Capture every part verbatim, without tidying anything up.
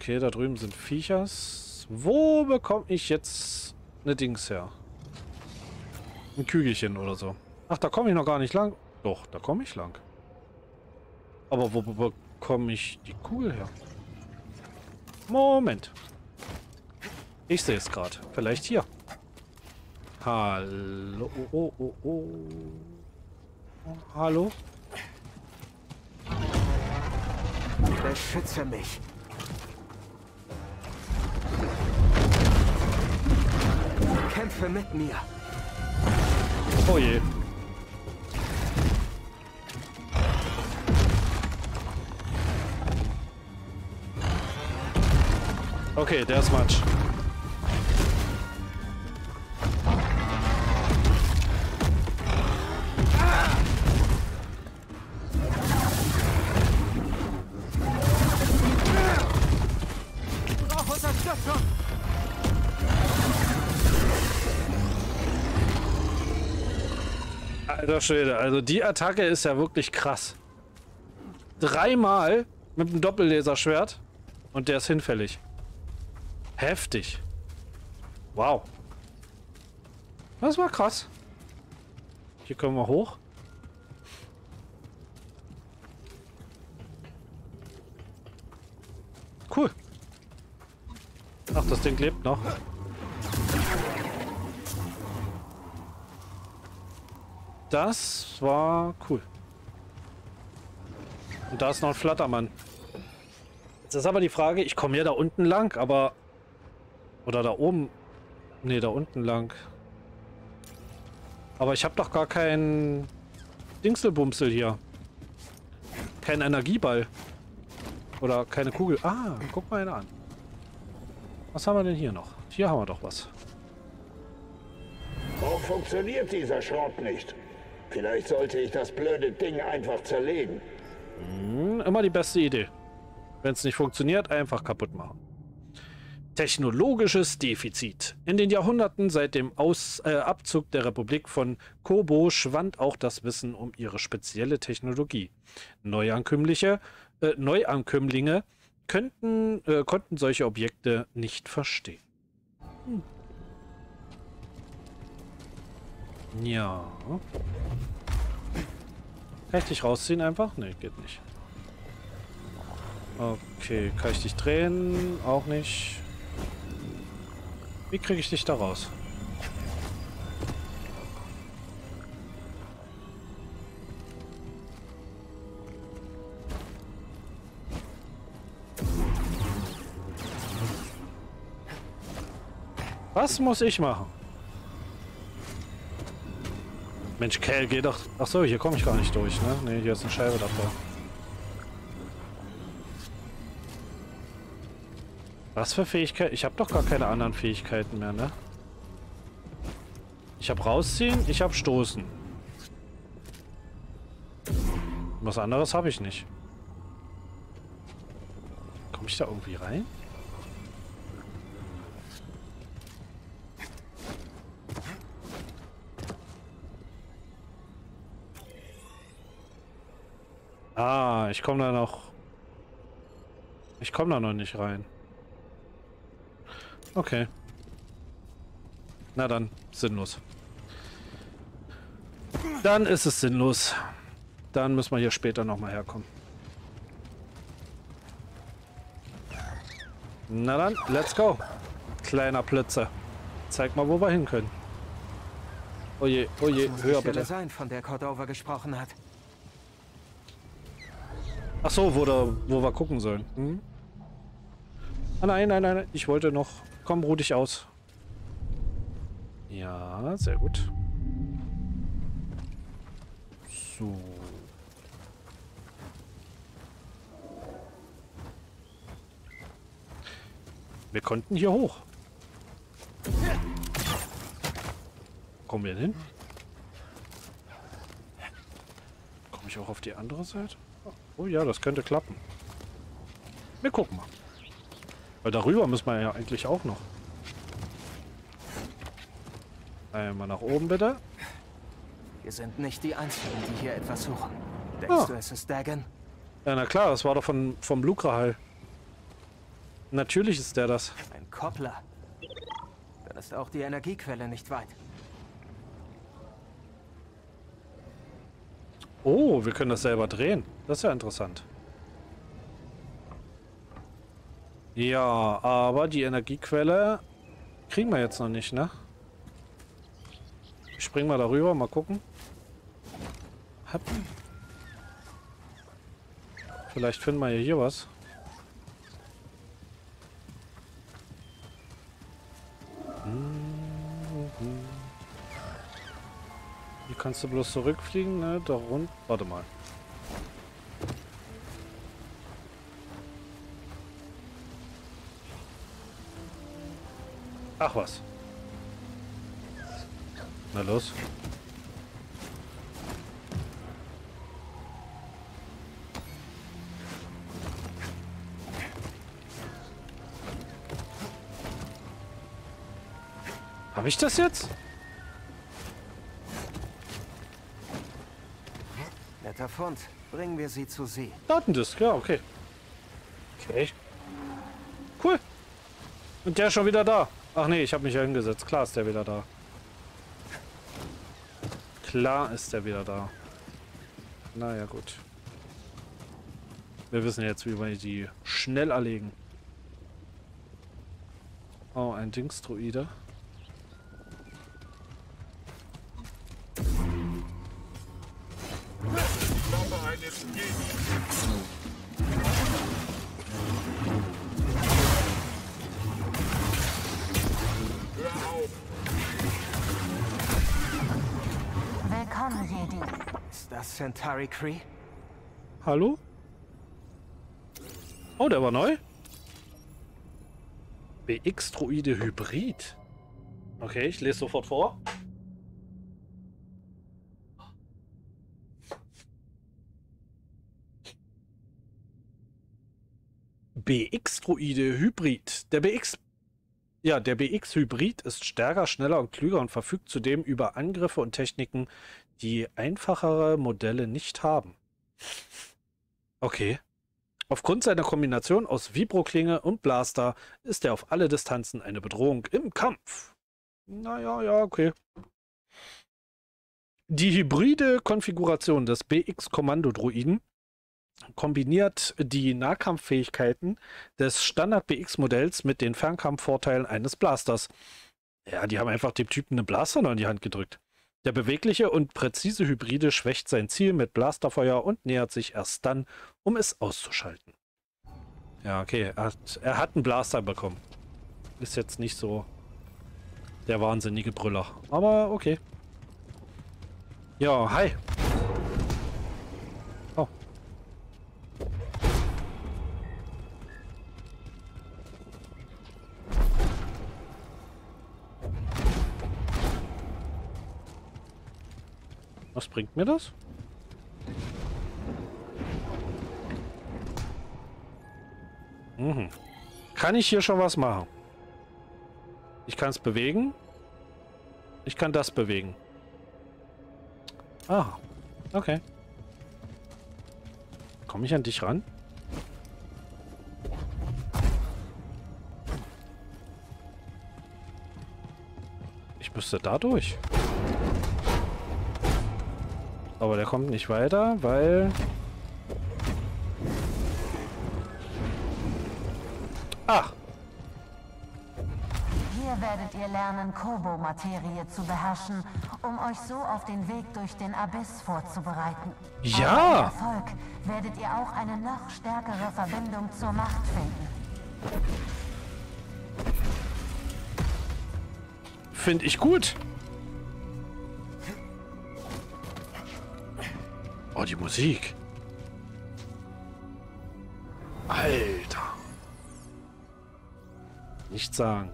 Okay, da drüben sind Viechers. Wo bekomme ich jetzt eine Dings her? Ein Kügelchen oder so. Ach, da komme ich noch gar nicht lang. Doch, da komme ich lang. Aber wo bekomme ich die Kugel her? Moment. Ich sehe es gerade. Vielleicht hier. Hallo. Oh, oh, oh. Hallo? Beschütze mich. Kämpfe mit mir. Oh je. Okay, der ist Matsch. Alter Schwede, also die Attacke ist ja wirklich krass. Dreimal mit dem Doppellaserschwert und der ist hinfällig. Heftig. Wow. Das war krass. Hier kommen wir hoch. Cool. Ach, das Ding lebt noch. Das war cool. Und da ist noch ein Flattermann. Jetzt ist aber die Frage, ich komme hier da unten lang, aber... Oder da oben... Ne, da unten lang. Aber ich habe doch gar keinen Dingselbumsel hier. Kein Energieball. Oder keine Kugel. Ah, guck mal eine an. Was haben wir denn hier noch? Hier haben wir doch was. Warum funktioniert dieser Schrott nicht? Vielleicht sollte ich das blöde Ding einfach zerlegen. Hm, immer die beste Idee. Wenn es nicht funktioniert, einfach kaputt machen. Technologisches Defizit. In den Jahrhunderten seit dem Aus, äh, Abzug der Republik von Kobo schwand auch das Wissen um ihre spezielle Technologie. Neuankömmliche, äh, Neuankömmlinge könnten, äh, konnten solche Objekte nicht verstehen. Hm. Ja. Kann ich dich rausziehen einfach? Ne, geht nicht. Okay, kann ich dich drehen? Auch nicht. Wie kriege ich dich da raus? Was muss ich machen? Mensch, Kel, geh doch... Achso, hier komme ich gar nicht durch, ne? Ne, hier ist eine Scheibe davor. Was für Fähigkeit? Ich habe doch gar keine anderen Fähigkeiten mehr, ne? Ich habe rausziehen, ich habe stoßen. Was anderes habe ich nicht. Komme ich da irgendwie rein? Ah, ich komme da noch... Ich komme da noch nicht rein. Okay. Na dann, sinnlos. Dann ist es sinnlos. Dann müssen wir hier später nochmal herkommen. Na dann, let's go. Kleiner Plitze. Zeig mal, wo wir hin können. Oje, oje, höher bitte. Sein, von der Cordova gesprochen hat. Ach so, wo, da, wo wir gucken sollen. Hm? Ah, nein, nein, nein, ich wollte noch... Komm, ruh dich aus. Ja, sehr gut. So. Wir konnten hier hoch. Kommen wir hin? Komme ich auch auf die andere Seite? Oh ja, das könnte klappen. Wir gucken mal. Weil darüber müssen wir ja eigentlich auch noch. Einmal nach oben, bitte. Wir sind nicht die Einzigen, die hier etwas suchen. Denkst Ah. du, es ist Dagon? Ja, na klar, das war doch von, vom Lukrahal. Natürlich ist der das. Ein Koppler. Dann ist auch die Energiequelle nicht weit. Oh, wir können das selber drehen. Das ist ja interessant. Ja, aber die Energiequelle kriegen wir jetzt noch nicht, ne? Ich spring mal darüber, mal gucken. Hab. Vielleicht finden wir ja hier was. Hier kannst du bloß zurückfliegen, ne? Da rund. Warte mal. Ach was. Na los. Habe ich das jetzt? Netter Fund. Bringen wir sie zu See. Datendisk, ja, okay. Okay. Cool. Und der ist schon wieder da. Ach nee, ich habe mich ja hingesetzt. Klar ist der wieder da. Klar ist der wieder da. Naja, gut. Wir wissen jetzt, wie wir die schnell erlegen. Oh, ein Dingsdruide. Willkommen, Jedi. Ist das Centauri Cree? Hallo? Oh, der war neu. B X-Druide Hybrid. Okay, ich lese sofort vor. B X-Druide Hybrid. Der B X... Ja, der B X-Hybrid ist stärker, schneller und klüger und verfügt zudem über Angriffe und Techniken, die einfachere Modelle nicht haben. Okay. Aufgrund seiner Kombination aus Vibroklinge und Blaster ist er auf alle Distanzen eine Bedrohung im Kampf. Naja, ja, okay. Die hybride Konfiguration des B X-Kommando-Druiden kombiniert die Nahkampffähigkeiten des Standard-B X-Modells mit den Fernkampfvorteilen eines Blasters. Ja, die haben einfach dem Typen eine Blaster noch in die Hand gedrückt. Der bewegliche und präzise Hybride schwächt sein Ziel mit Blasterfeuer und nähert sich erst dann, um es auszuschalten. Ja, okay, er hat, er hat einen Blaster bekommen. Ist jetzt nicht so der wahnsinnige Brüller, aber okay. Ja, hi. Oh. Was bringt mir das? Mhm. Kann ich hier schon was machen? Ich kann es bewegen. Ich kann das bewegen. Ah, okay. Komme ich an dich ran? Ich müsste da durch. Aber der kommt nicht weiter, weil... Ach! Hier werdet ihr lernen, Kobo-Materie zu beherrschen, um euch so auf den Weg durch den Abyss vorzubereiten. Ja! Bei Erfolg werdet ihr auch eine noch stärkere Verbindung zur Macht finden. Finde ich gut. Oh, die Musik. Alter. Nichts sagen.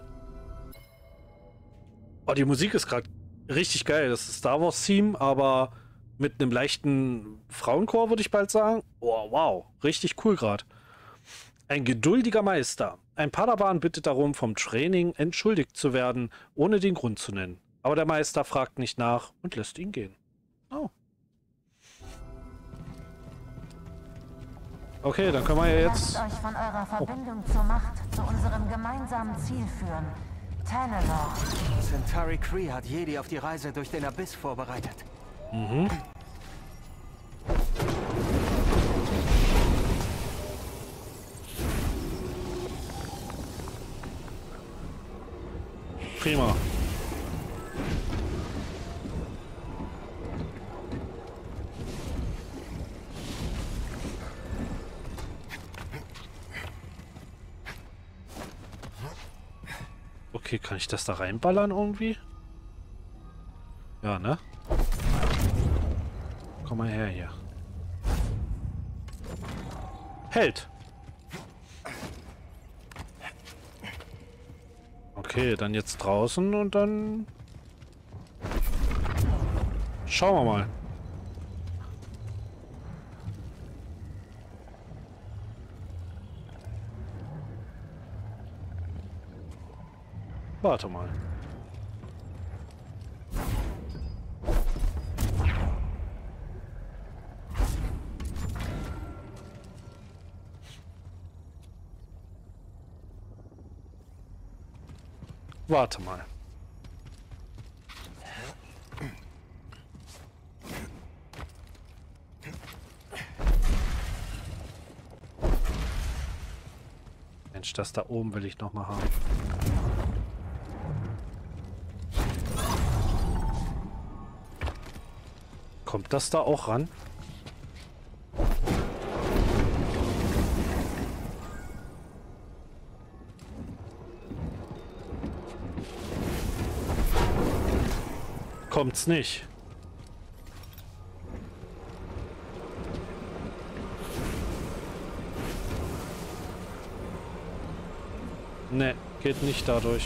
Oh, die Musik ist gerade richtig geil. Das ist Star Wars Theme, aber mit einem leichten Frauenchor, würde ich bald sagen. Oh, wow. Richtig cool gerade. Ein geduldiger Meister. Ein Padawan bittet darum, vom Training entschuldigt zu werden, ohne den Grund zu nennen. Aber der Meister fragt nicht nach und lässt ihn gehen. Oh. Okay, dann können wir ja jetzt... Lasst euch von eurer Verbindung zur Macht zu unserem gemeinsamen Ziel führen. Tanalorr. Centauri Cree hat Jedi auf die Reise durch den Abyss vorbereitet. Mhm. Prima. Okay, kann ich das da reinballern irgendwie? Ja, ne? Komm mal her hier. Hält! Okay, dann jetzt draußen und dann... Schauen wir mal. Warte mal. Warte mal. Mensch, das da oben will ich noch mal haben. Kommt das da auch ran? Kommt's nicht. Ne, geht nicht dadurch.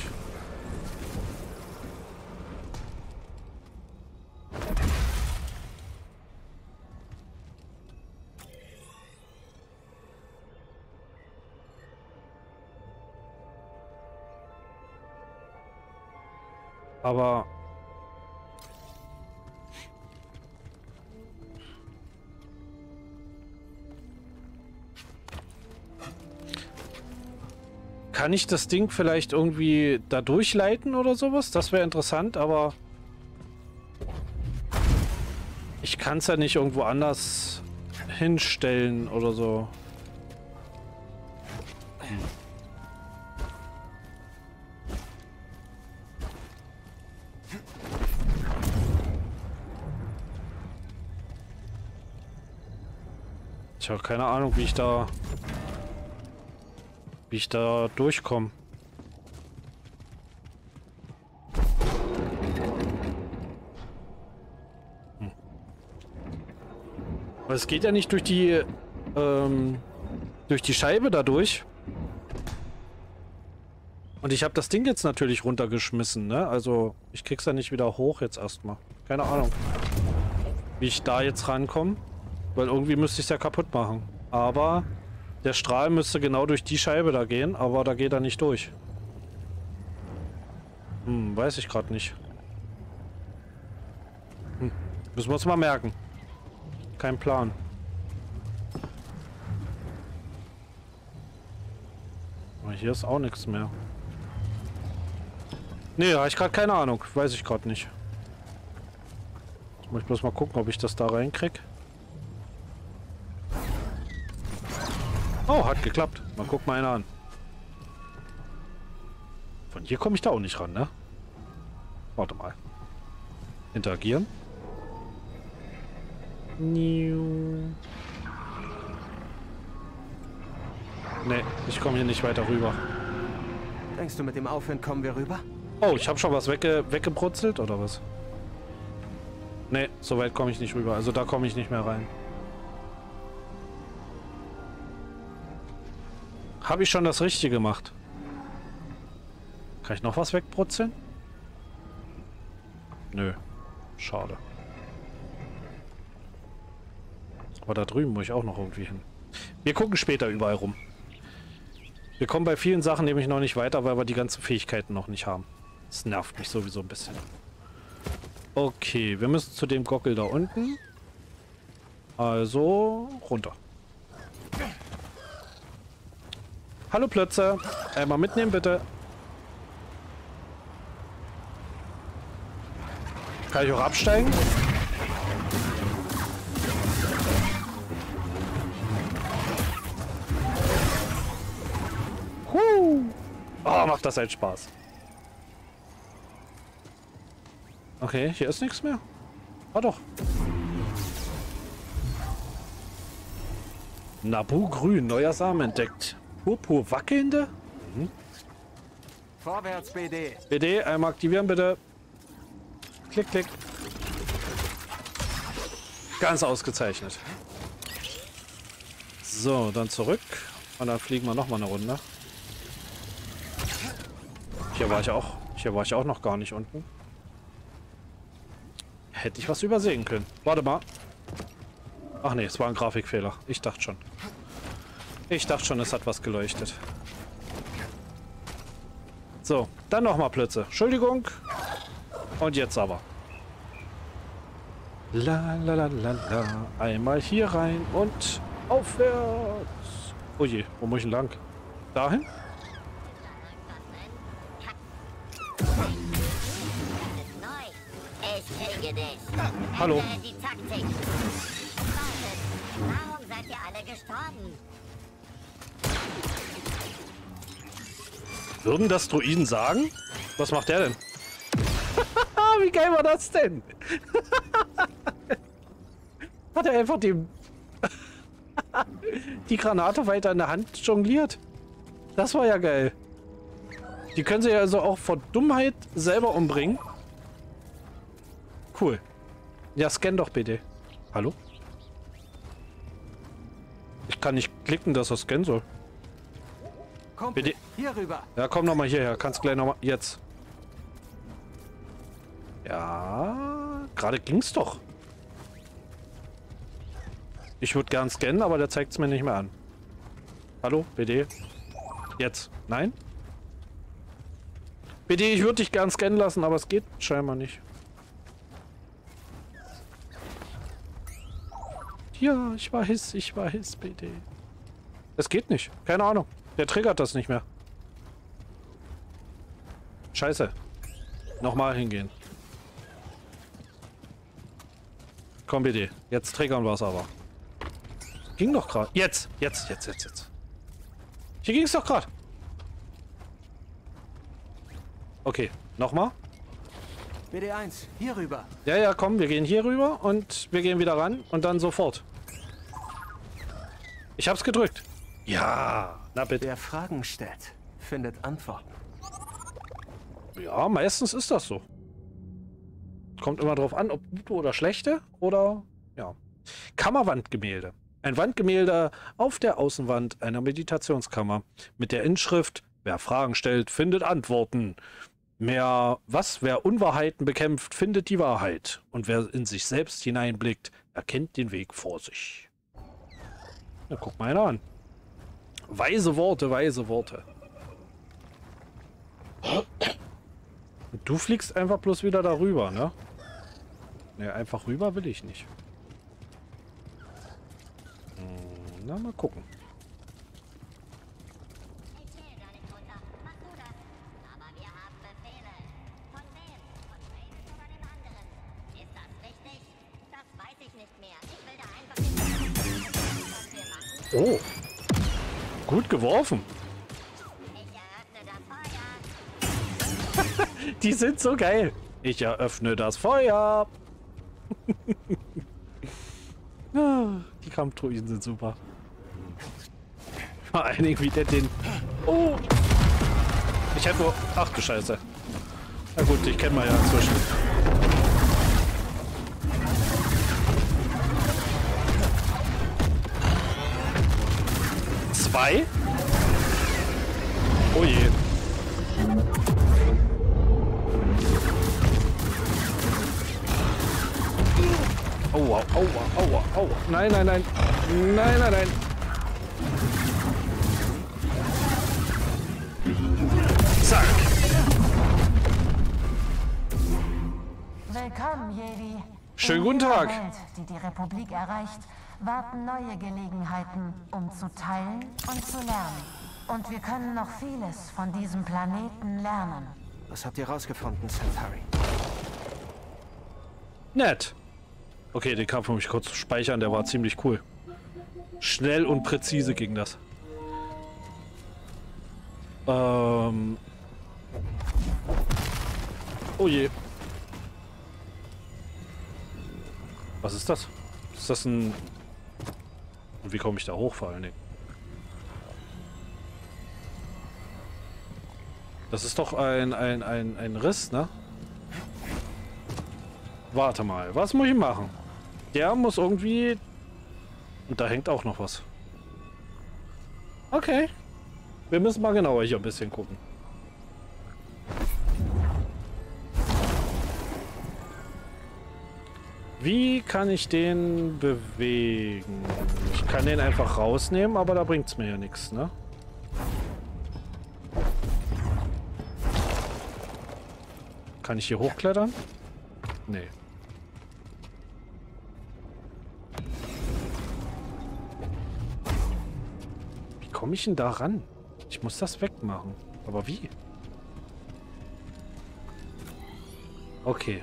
Aber kann ich das Ding vielleicht irgendwie da durchleiten oder sowas? Das wäre interessant, aber ich kann es ja nicht irgendwo anders hinstellen oder so. Hm. Ich habe keine Ahnung, wie ich da wie ich da durchkomme. Hm. Aber es geht ja nicht durch die ähm, durch die Scheibe da durch. Und ich habe das Ding jetzt natürlich runtergeschmissen, ne? Also ich krieg's ja nicht wieder hoch jetzt erstmal. Keine Ahnung, wie ich da jetzt rankomme. Weil irgendwie müsste ich es ja kaputt machen. Aber der Strahl müsste genau durch die Scheibe da gehen, aber da geht er nicht durch. Hm, weiß ich gerade nicht. Hm, müssen wir uns mal merken. Kein Plan. Aber hier ist auch nichts mehr. Nee, habe ich gerade keine Ahnung. Weiß ich gerade nicht. Jetzt muss ich bloß mal gucken, ob ich das da reinkriege. Oh, hat geklappt. Mal guck mal einer an. Von hier komme ich da auch nicht ran, ne? Warte mal. Interagieren. Ne, ich komme hier nicht weiter rüber. Denkst du, mit dem Aufwind kommen wir rüber? Oh, ich habe schon was wegge weggebrutzelt, oder was? Ne, so weit komme ich nicht rüber. Also da komme ich nicht mehr rein. Habe ich schon das Richtige gemacht? Kann ich noch was wegbrutzeln? Nö. Schade. Aber da drüben muss ich auch noch irgendwie hin. Wir gucken später überall rum. Wir kommen bei vielen Sachen nämlich noch nicht weiter, weil wir die ganzen Fähigkeiten noch nicht haben. Das nervt mich sowieso ein bisschen. Okay, wir müssen zu dem Gockel da unten. Also runter. Hallo Plötze. Einmal mitnehmen, bitte. Kann ich auch absteigen? Huh. Oh, macht das halt Spaß. Okay, hier ist nichts mehr. Ah doch. Nabu grün, neuer Samen entdeckt. Purpur wackelnde? Mhm. Vorwärts, B D. B D, einmal aktivieren bitte. Klick, klick. Ganz ausgezeichnet. So, dann zurück. Und dann fliegen wir nochmal eine Runde. Hier war ich auch. Hier war ich auch noch gar nicht unten. Hätte ich was übersehen können. Warte mal. Ach nee, es war ein Grafikfehler. Ich dachte schon. Ich dachte schon, es hat was geleuchtet. So, dann nochmal Plötze. Entschuldigung. Und jetzt aber. La la la la la. Einmal hier rein und aufwärts. Oh je, wo muss ich denn lang? Dahin? Hallo. Warum seid ihr alle gestorben? Würden das Druiden sagen? Was macht der denn? Wie geil war das denn? Hat er einfach die, die Granate weiter in der Hand jongliert? Das war ja geil. Die können sie ja also auch vor Dummheit selber umbringen. Cool. Ja, scan doch bitte. Hallo? Ich kann nicht klicken, dass er scannen soll. Kommt Bitte. Hier rüber. Ja, komm noch mal hierher. Kannst gleich noch mal... Jetzt. Ja, gerade ging's doch. Ich würde gern scannen, aber der zeigt es mir nicht mehr an. Hallo, B D? Jetzt. Nein? B D, ich würde dich gern scannen lassen, aber es geht scheinbar nicht. Ja, ich weiß, ich weiß, B D. Es geht nicht. Keine Ahnung. Der triggert das nicht mehr. Scheiße. Nochmal hingehen. Komm, B D. Jetzt triggern wir es aber. Ging doch gerade. Jetzt, jetzt, jetzt, jetzt, jetzt. Hier ging es doch gerade. Okay, nochmal. B D eins, hier rüber. Ja, ja, komm, wir gehen hier rüber und wir gehen wieder ran und dann sofort. Ich hab's gedrückt. Ja, na bitte. Wer Fragen stellt, findet Antworten. Ja, meistens ist das so. Kommt immer drauf an, ob gute oder schlechte oder, ja. Kammerwandgemälde. Ein Wandgemälde auf der Außenwand einer Meditationskammer mit der Inschrift: Wer Fragen stellt, findet Antworten. Mehr was? Wer Unwahrheiten bekämpft, findet die Wahrheit. Und wer in sich selbst hineinblickt, erkennt den Weg vor sich. Na, guck mal einer an. Weise Worte, weise Worte. Und du fliegst einfach bloß wieder darüber, ne? Ne, einfach rüber will ich nicht. Hm, na, mal gucken. Oh. Gut geworfen. Die sind so geil. Ich eröffne das Feuer. Die Kampfdruiden sind super. Vor allen Dingen wie der den... Oh. Ich hätte nur... Ach du Scheiße. Na gut, ich kenne mal ja inzwischen. Zwei? Oh je. Aua, aua, aua, aua. Nein, nein, nein. Nein, nein, nein. Zack. Willkommen, Jedi. Schönen guten In jeder Tag. Welt, die die Republik erreicht, warten neue Gelegenheiten, um zu teilen und zu lernen. Und wir können noch vieles von diesem Planeten lernen. Was habt ihr rausgefunden, Centauri? Nett. Okay, den Kampf muss ich kurz speichern, der war ziemlich cool. Schnell und präzise ging das. Ähm. Oh je. Was ist das? Ist das ein... Und wie komme ich da hoch vor allen Dingen? Das ist doch ein, ein, ein, ein Riss, ne? Warte mal, was muss ich machen? Der muss irgendwie... Und da hängt auch noch was. Okay. Wir müssen mal genauer hier ein bisschen gucken. Wie kann ich den bewegen? Ich kann den einfach rausnehmen, aber da bringt es mir ja nichts, ne? Kann ich hier hochklettern? Nee. Wie komme ich denn da ran? Ich muss das wegmachen. Aber wie? Okay.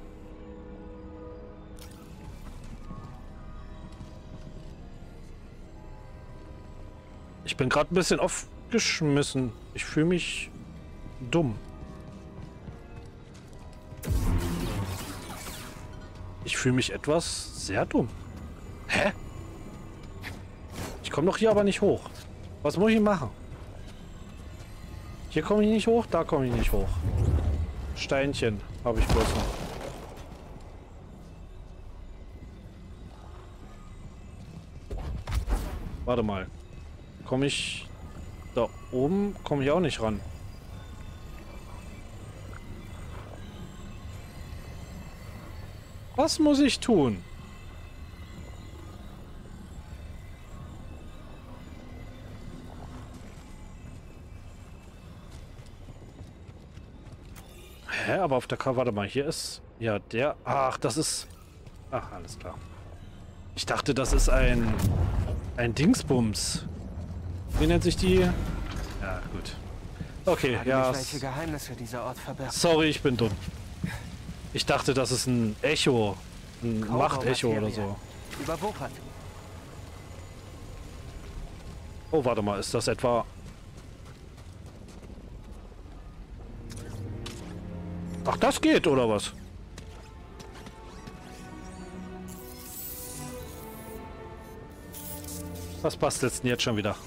Ich bin gerade ein bisschen aufgeschmissen. Ich fühle mich dumm. Ich fühle mich etwas sehr dumm. Hä? Ich komme doch hier aber nicht hoch. Was muss ich machen? Hier komme ich nicht hoch, da komme ich nicht hoch. Steinchen habe ich bloß noch. Warte mal. Komme ich... Da oben komme ich auch nicht ran. Was muss ich tun? Hä, aber auf der Karte, warte mal, hier ist... Ja, der... Ach, das ist... Ach, alles klar. Ich dachte, das ist ein... Ein Dingsbums. Wie nennt sich die? Ja, gut. Okay, ja. Welche Geheimnisse dieser Ort verbirgt. Sorry, ich bin dumm. Ich dachte, das ist ein Echo. Ein Machtecho oder so. Überwuchert. Oh, warte mal, ist das etwa... Ach, das geht, oder was? Was bastelst du denn jetzt schon wieder?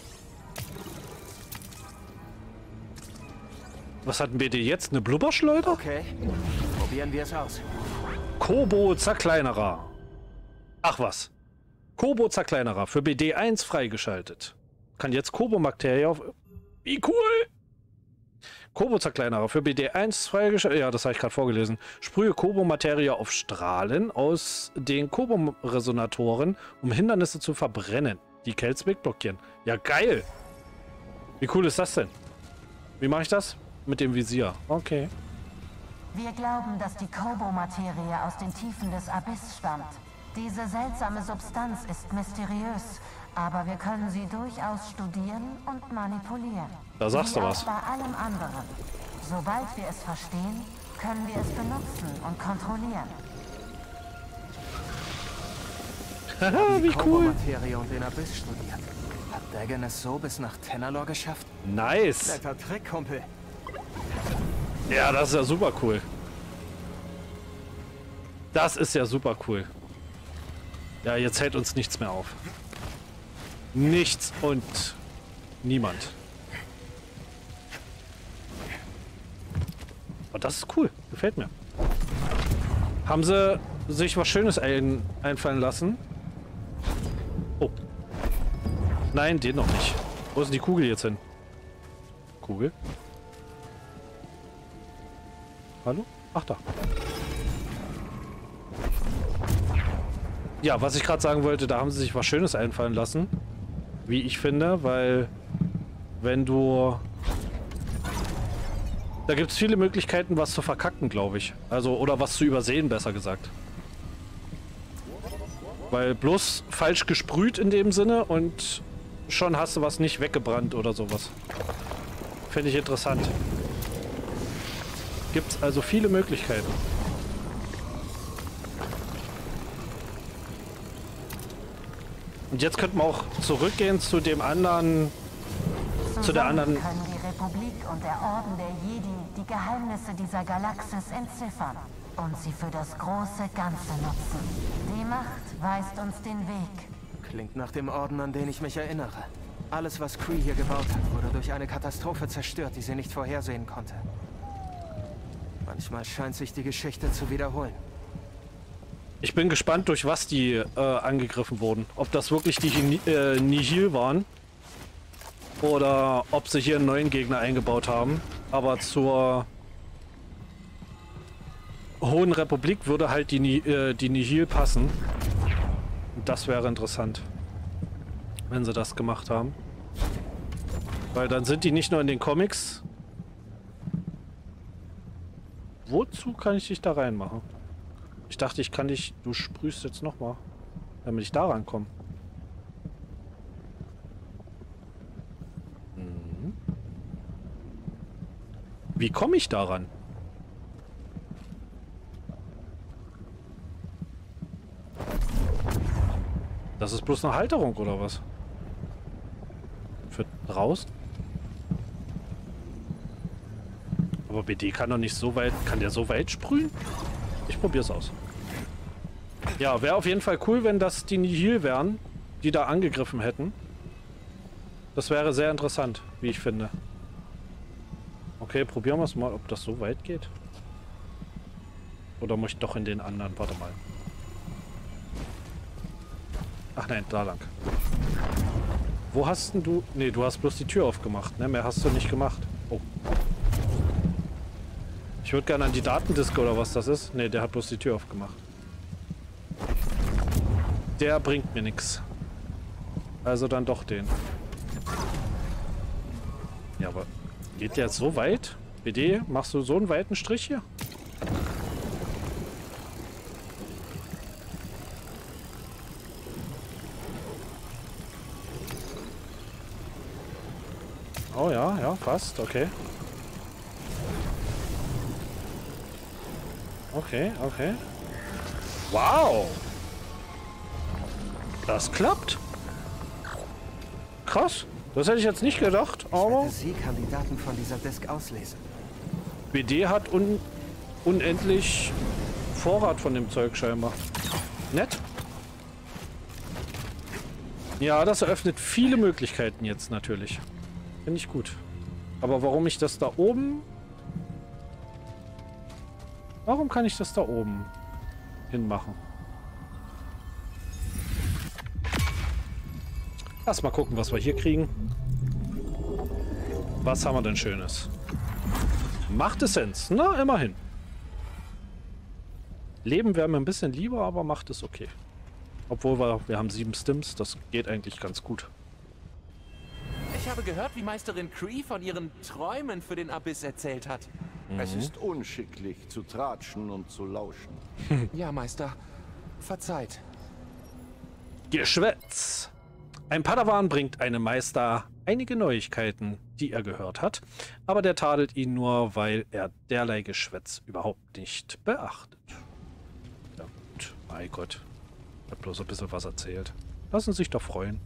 Was hat ein B D jetzt? Eine Blubberschleuder? Okay, probieren wir es aus. Kobo-Zerkleinerer. Ach was. Kobo-Zerkleinerer für B D eins freigeschaltet. Kann jetzt Kobo-Materie auf... Wie cool! Kobo-Zerkleinerer für B D eins freigeschaltet. Ja, das habe ich gerade vorgelesen. Sprühe Kobo-Materie auf Strahlen aus den Kobo-Resonatoren, um Hindernisse zu verbrennen, die Kells wegblockieren. Ja, geil! Wie cool ist das denn? Wie mache ich das? Mit dem Visier. Okay. Wir glauben, dass die Kobo-Materie aus den Tiefen des Abyss stammt. Diese seltsame Substanz ist mysteriös, aber wir können sie durchaus studieren und manipulieren. Da sagst du was. Wie auch bei allem anderen. Sobald wir es verstehen, können wir es benutzen und kontrollieren. Haha, wie cool. Kobo-Materie und den Abyss studiert. Hat Dagan es so bis nach Tenalor geschafft? Nice. Netter Trick, Kumpel. Ja, das ist ja super cool. Das ist ja super cool. Ja, jetzt hält uns nichts mehr auf. Nichts und niemand. Aber das ist cool. Gefällt mir. Haben sie sich was Schönes ein einfallen lassen? Oh. Nein, den noch nicht. Wo ist denn die Kugel jetzt hin? Kugel? Hallo? Ach, da. Ja, was ich gerade sagen wollte, da haben sie sich was Schönes einfallen lassen. Wie ich finde, weil wenn du... Da gibt es viele Möglichkeiten, was zu verkacken, glaube ich. Also, oder was zu übersehen, besser gesagt. Weil bloß falsch gesprüht in dem Sinne und schon hast du was nicht weggebrannt oder sowas. Finde ich interessant. Gibt es also viele Möglichkeiten. Und jetzt könnten wir auch zurückgehen zu dem anderen, zu der anderen... können die Republik und der Orden der Jedi die Geheimnisse dieser Galaxis entziffern und sie für das große Ganze nutzen. Die Macht weist uns den Weg. Klingt nach dem Orden, an den ich mich erinnere. Alles, was Kree hier gebaut hat, wurde durch eine Katastrophe zerstört, die sie nicht vorhersehen konnte. Manchmal scheint sich die Geschichte zu wiederholen. Ich bin gespannt, durch was die äh, angegriffen wurden. Ob das wirklich die äh, Nihil waren. Oder ob sie hier einen neuen Gegner eingebaut haben. Aber zur Hohen Republik würde halt die, äh, die Nihil passen. Und das wäre interessant, wenn sie das gemacht haben. Weil dann sind die nicht nur in den Comics. Wozu kann ich dich da reinmachen? Ich dachte, ich kann dich... Du sprühst jetzt nochmal, damit ich da rankomme. Mhm. Wie komme ich daran? Das ist bloß eine Halterung, oder was? Für draußen? Aber B D kann doch nicht so weit... Kann der so weit sprühen? Ich probier's aus. Ja, wäre auf jeden Fall cool, wenn das die Nihil wären, die da angegriffen hätten. Das wäre sehr interessant, wie ich finde. Okay, probieren wir es mal, ob das so weit geht. Oder muss ich doch in den anderen? Warte mal. Ach nein, da lang. Wo hast denn du... Nee, du hast bloß die Tür aufgemacht, ne? Mehr hast du nicht gemacht. Oh. Ich würde gerne an die Datendiske oder was das ist. Ne, der hat bloß die Tür aufgemacht. Der bringt mir nichts. Also dann doch den. Ja, aber geht der jetzt so weit? B D, machst du so einen weiten Strich hier? Oh ja, ja, fast, okay. Okay, okay. Wow! Das klappt. Krass. Das hätte ich jetzt nicht gedacht, aber... Sie kann die Daten von dieser Disk auslesen. B D hat un unendlich Vorrat von dem Zeug scheinbar. Nett. Ja, das eröffnet viele Möglichkeiten jetzt natürlich. Finde ich gut. Aber warum ich das da oben... Warum kann ich das da oben hinmachen? Lass mal gucken, was wir hier kriegen. Was haben wir denn Schönes? Macht Essenz. Na, immerhin. Leben wäre mir ein bisschen lieber, aber macht es okay. Obwohl wir, wir haben sieben Stims, das geht eigentlich ganz gut. Ich habe gehört, wie Meisterin Kree von ihren Träumen für den Abyss erzählt hat. Es ist unschicklich zu tratschen und zu lauschen. Ja, Meister. Verzeiht. Geschwätz. Ein Padawan bringt einem Meister einige Neuigkeiten, die er gehört hat, aber der tadelt ihn nur, weil er derlei Geschwätz überhaupt nicht beachtet. Ja gut, mein Gott. Hat bloß ein bisschen was erzählt. Lassen Sie sich doch freuen.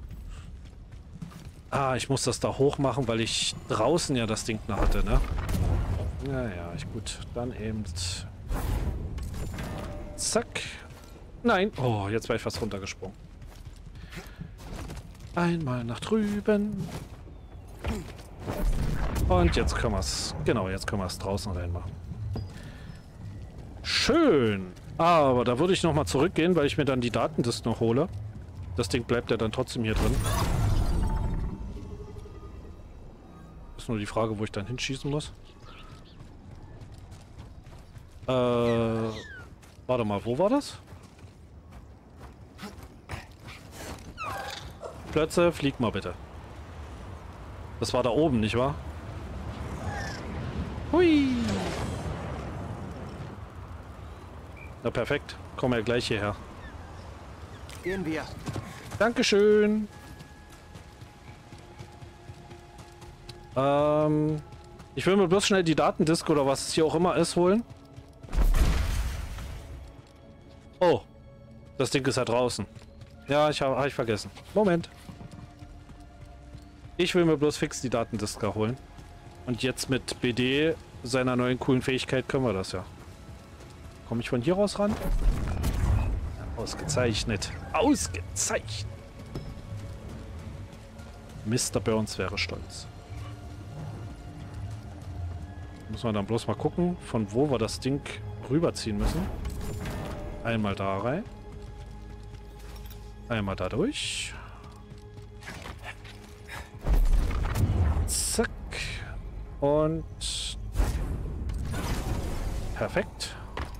Ah, ich muss das da hoch machen, weil ich draußen ja das Ding noch hatte, ne? Naja, ich gut. Dann eben... Zack. Nein. Oh, jetzt war ich fast runtergesprungen. Einmal nach drüben. Und jetzt können wir es... Genau, jetzt können wir es draußen reinmachen. Schön. Aber da würde ich nochmal zurückgehen, weil ich mir dann die Datendisk noch hole. Das Ding bleibt ja dann trotzdem hier drin. Ist nur die Frage, wo ich dann hinschießen muss. Äh, warte mal, wo war das? Plötze, flieg mal bitte. Das war da oben, nicht wahr? Hui! Na perfekt, kommen wir gleich hierher. Gehen wir. Dankeschön. Ähm, ich will mir bloß schnell die Datendisk oder was es hier auch immer ist holen. Oh, das Ding ist ja draußen. Ja, ich habe hab ich vergessen. Moment. Ich will mir bloß fix die Datendisk holen. Und jetzt mit B D, seiner neuen coolen Fähigkeit, können wir das ja. Komme ich von hier raus ran? Ja, ausgezeichnet. Ausgezeichnet. Mister Burns wäre stolz. Muss man dann bloß mal gucken, von wo wir das Ding rüberziehen müssen. Einmal da rein. Einmal da durch. Zack. Und... perfekt.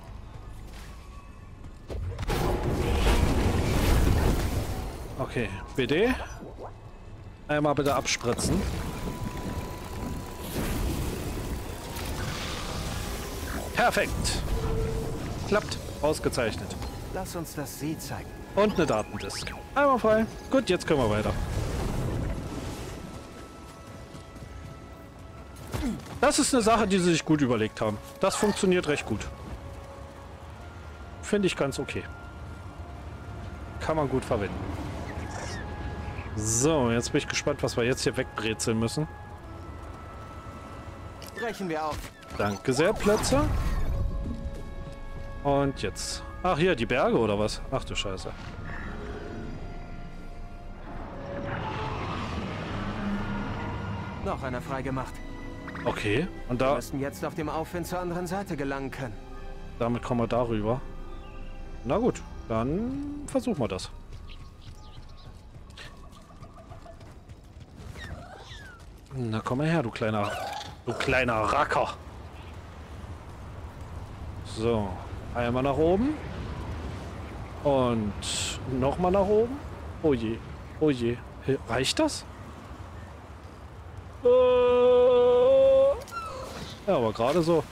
Okay, B D. Einmal bitte abspritzen. Perfekt. Klappt. Ausgezeichnet. Lass uns das See zeigen. Und eine Datendisk. Einmal frei. Gut, jetzt können wir weiter. Das ist eine Sache, die sie sich gut überlegt haben. Das funktioniert recht gut. Finde ich ganz okay. Kann man gut verwenden. So, jetzt bin ich gespannt, was wir jetzt hier wegbrezeln müssen. Brechen wir auf. Danke sehr, Plätze. Und jetzt. Ach, hier, die Berge oder was? Ach du Scheiße. Noch einer freigemacht. Okay, und Wir da, müssten jetzt auf dem Aufwind zur anderen Seite gelangen können. damit kommen wir darüber. Na gut, dann versuchen wir das. Na komm mal her, du kleiner, du kleiner Racker. So, einmal nach oben. Und nochmal nach oben. Oh je, oh je. Reicht das? Äh, ja, aber gerade so.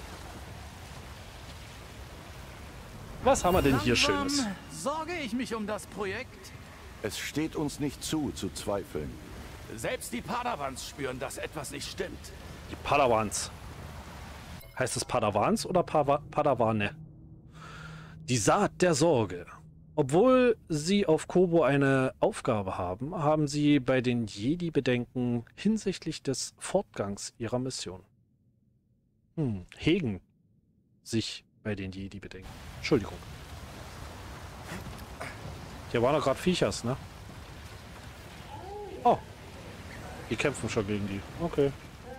Was haben wir denn hier Schönes? Sorge ich mich um das Projekt? Es steht uns nicht zu, zu zweifeln. Selbst die Padawans spüren, dass etwas nicht stimmt. Die Padawans. Heißt es Padawans oder Pava Padawane? Die Saat der Sorge. Obwohl sie auf Kobo eine Aufgabe haben, haben sie bei den Jedi Bedenken hinsichtlich des Fortgangs ihrer Mission. Hm, hegen sich bei den Jedi Bedenken. Entschuldigung. Hier waren doch gerade Viechers, ne? Oh. Die kämpfen schon gegen die. Okay.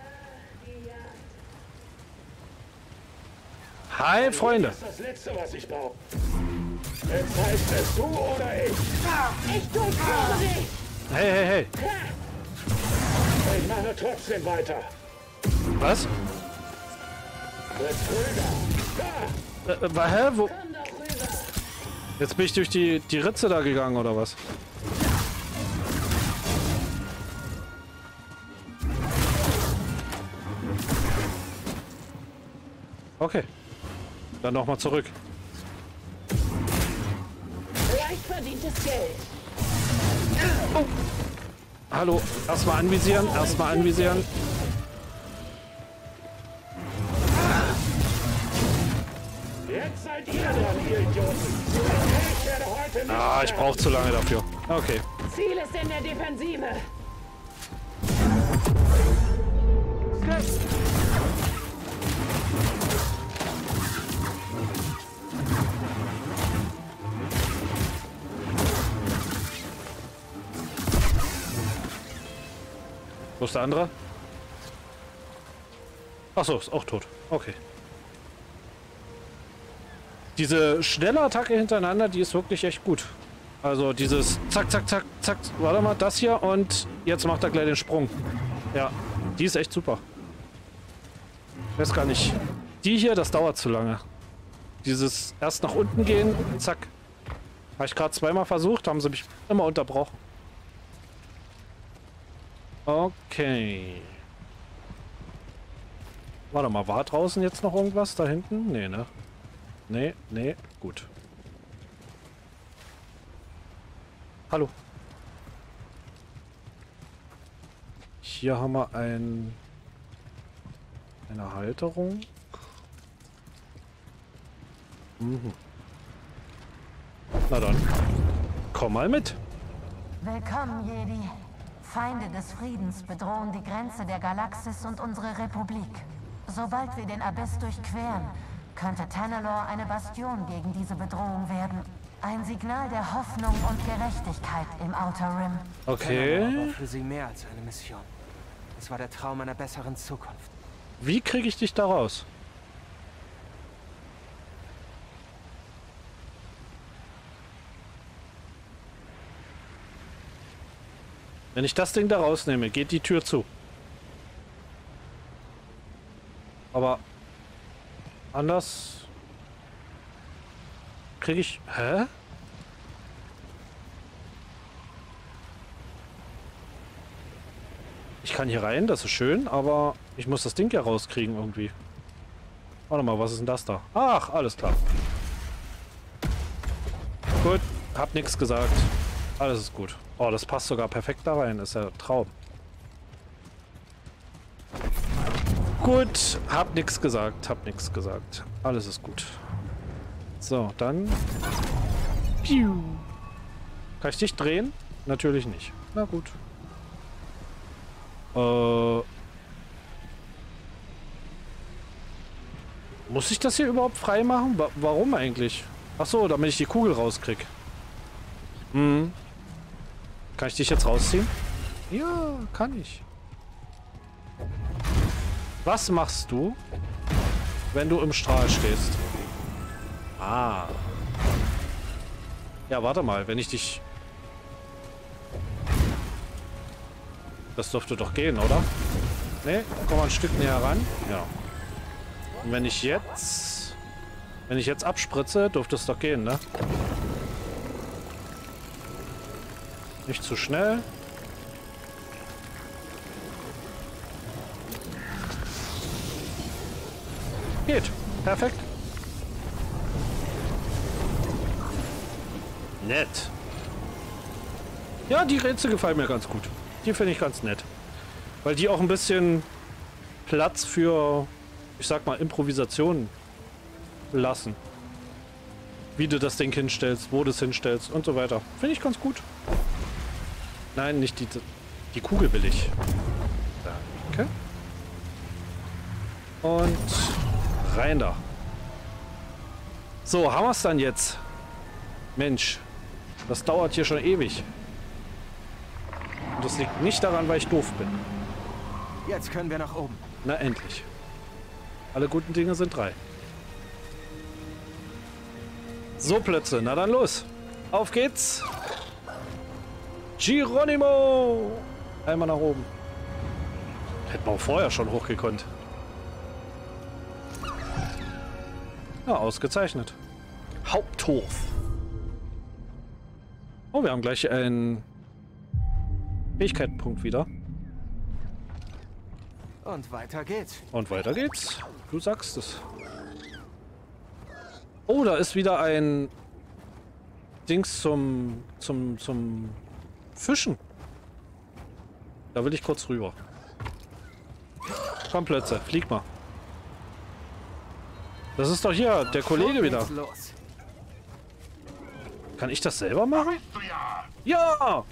Hi, Freunde. Das ist das Letzte, was ich brauche. Jetzt heißt es du oder ich. Ich tu's für dich! Hey, hey, hey. Ich mache trotzdem weiter. Was? Wird grüner. Da. Äh, äh, hä? Wo? Komm doch rüber! Jetzt bin ich durch die, die Ritze da gegangen, oder was? Okay. Dann nochmal zurück. Leicht verdientes Geld. Oh. Hallo. Erstmal anvisieren. Erstmal anvisieren. Jetzt seid ihr dran, ihr Idioten. Ich werde heute nicht Ah, ich brauche zu lange dafür. Okay. Ziel ist in der Defensive. Wo ist der andere? Achso, ist auch tot. Okay. Diese schnelle Attacke hintereinander, die ist wirklich echt gut. Also dieses zack, zack, zack, zack. Warte mal, das hier und jetzt macht er gleich den Sprung. Ja, die ist echt super. Ich weiß gar nicht. Die hier, das dauert zu lange. Dieses erst nach unten gehen, zack. Habe ich gerade zweimal versucht, haben sie mich immer unterbrochen. Okay. Warte mal, war draußen jetzt noch irgendwas da hinten? Nee, ne? Nee, nee, gut. Hallo. Hier haben wir ein Eine Halterung. Mhm. Na dann, komm mal mit. Willkommen, Jedi. Feinde des Friedens bedrohen die Grenze der Galaxis und unsere Republik. Sobald wir den Abyss durchqueren, könnte Tanalorr eine Bastion gegen diese Bedrohung werden. Ein Signal der Hoffnung und Gerechtigkeit im Outer Rim. Okay. Tanalorr war für sie mehr als eine Mission. Es war der Traum einer besseren Zukunft. Wie kriege ich dich da raus? Wenn ich das Ding da rausnehme, geht die Tür zu. Aber anders kriege ich... Hä? Ich kann hier rein, das ist schön, aber ich muss das Ding ja rauskriegen irgendwie. Warte mal, was ist denn das da? Ach, alles klar. Gut, hab nichts gesagt. Alles ist gut. Oh, das passt sogar perfekt da rein. Ist ja Traum. Gut, hab nichts gesagt. Hab nichts gesagt. Alles ist gut. So, dann... Piu. Kann ich dich drehen? Natürlich nicht. Na gut. Äh... Muss ich das hier überhaupt frei machen? Wa- warum eigentlich? Ach so, damit ich die Kugel rauskrieg. Hm. Kann ich dich jetzt rausziehen? Ja, kann ich. Was machst du, wenn du im Strahl stehst? Ah. Ja, warte mal, wenn ich dich... Das dürfte doch gehen, oder? Ne, komm mal ein Stück näher ran. Ja. Und wenn ich jetzt... Wenn ich jetzt abspritze, dürfte es doch gehen, ne? Nicht zu schnell. Geht. Perfekt. Nett. Ja, die Rätsel gefallen mir ganz gut. Die finde ich ganz nett. Weil die auch ein bisschen Platz für, ich sag mal, Improvisation lassen. Wie du das Ding hinstellst, wo du es hinstellst und so weiter. Finde ich ganz gut. Nein, nicht die... Die Kugel will ich. Danke. Und rein da. So, haben wir es dann jetzt. Mensch, das dauert hier schon ewig. Und das liegt nicht daran, weil ich doof bin. Jetzt können wir nach oben. Na endlich. Alle guten Dinge sind drei. So, Plötze. Na dann los. Auf geht's. Geronimo! Einmal nach oben. Hätten wir auch vorher schon hochgekonnt. Ja, ausgezeichnet. Haupthof. Oh, wir haben gleich einen Fähigkeitenpunkt wieder. Und weiter geht's. Und weiter geht's. Du sagst es. Oh, da ist wieder ein Dings zum zum zum Fischen. Da will ich kurz rüber. Komm, Plötze, flieg mal. Das ist doch hier der Kollege wieder. Los. Kann ich das selber machen? Ja!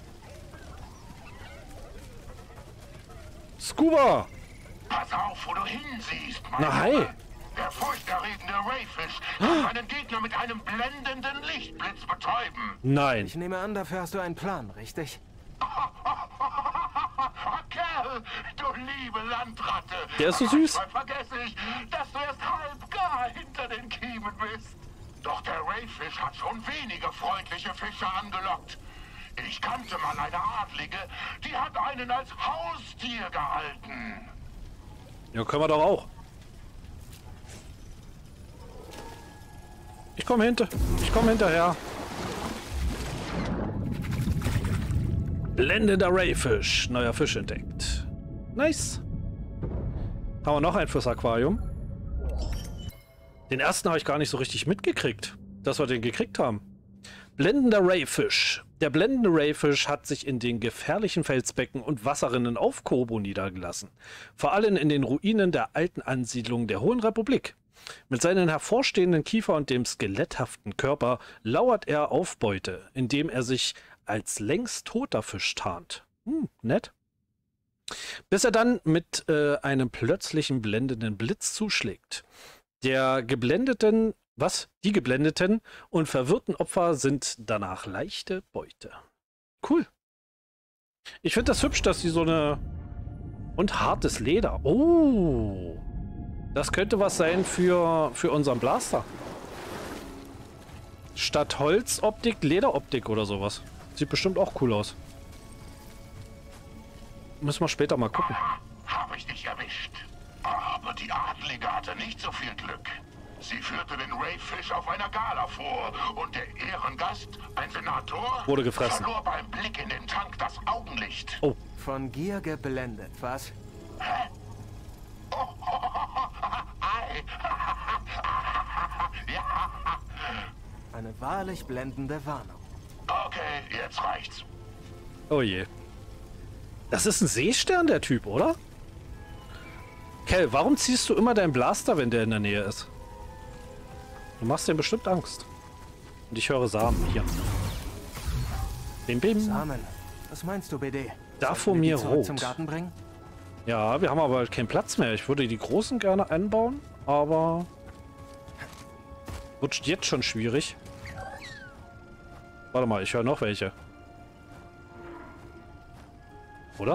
Scuba! Pass auf, wo du hinsiehst, mein Na, hi! Junge. Der furchterregende Rayfish kann einen Gegner mit einem blendenden Lichtblitz betäuben. Nein. Ich nehme an, dafür hast du einen Plan, richtig? Kerl, du liebe Landratte. Der ist so süß. Manchmal vergesse ich, dass du erst halb gar hinter den Kiemen bist. Doch der Rayfish hat schon wenige freundliche Fische angelockt. Ich kannte mal eine Adlige, die hat einen als Haustier gehalten. Ja, können wir doch auch. Ich komme hinter. Ich komme hinterher. Blendender Rayfish. Neuer Fisch entdeckt. Nice. Haben wir noch einen fürs Aquarium? Den ersten habe ich gar nicht so richtig mitgekriegt, dass wir den gekriegt haben. Blendender Rayfish. Der blendende Rayfish hat sich in den gefährlichen Felsbecken und Wasserrinnen auf Kobo niedergelassen. Vor allem in den Ruinen der alten Ansiedlung der Hohen Republik. Mit seinen hervorstehenden Kiefer und dem skeletthaften Körper lauert er auf Beute, indem er sich als längst toter Fisch tarnt. Hm, nett. Bis er dann mit äh, einem plötzlichen blendenden Blitz zuschlägt. Der geblendeten, was? Die geblendeten und verwirrten Opfer sind danach leichte Beute. Cool. Ich finde das hübsch, dass sie so eine... Und hartes Leder. Oh. Das könnte was sein für, für unseren Blaster. Statt Holzoptik, Lederoptik oder sowas. Sieht bestimmt auch cool aus. Müssen wir später mal gucken. Habe ich dich erwischt. Aber die Adlige hatte nicht so viel Glück. Sie führte den Rayfish auf einer Gala vor und der Ehrengast, ein Senator, wurde gefressen. Verlor beim Blick in den Tank das Augenlicht. Oh. Von Gier geblendet, was? Hä? Oh, oh, oh, oh, ei. Ja. Eine wahrlich blendende Warnung. Okay, jetzt reicht's. Oh je. Das ist ein Seestern, der Typ, oder? Kel, warum ziehst du immer deinen Blaster, wenn der in der Nähe ist? Du machst dem bestimmt Angst. Und ich höre Samen hier. Bim, bim. Samen. Was meinst du, B D? Da vor mir rot. Zum Garten bringen? Ja, wir haben aber keinen Platz mehr. Ich würde die großen gerne anbauen, aber rutscht jetzt schon schwierig. Warte mal, ich höre noch welche. Oder?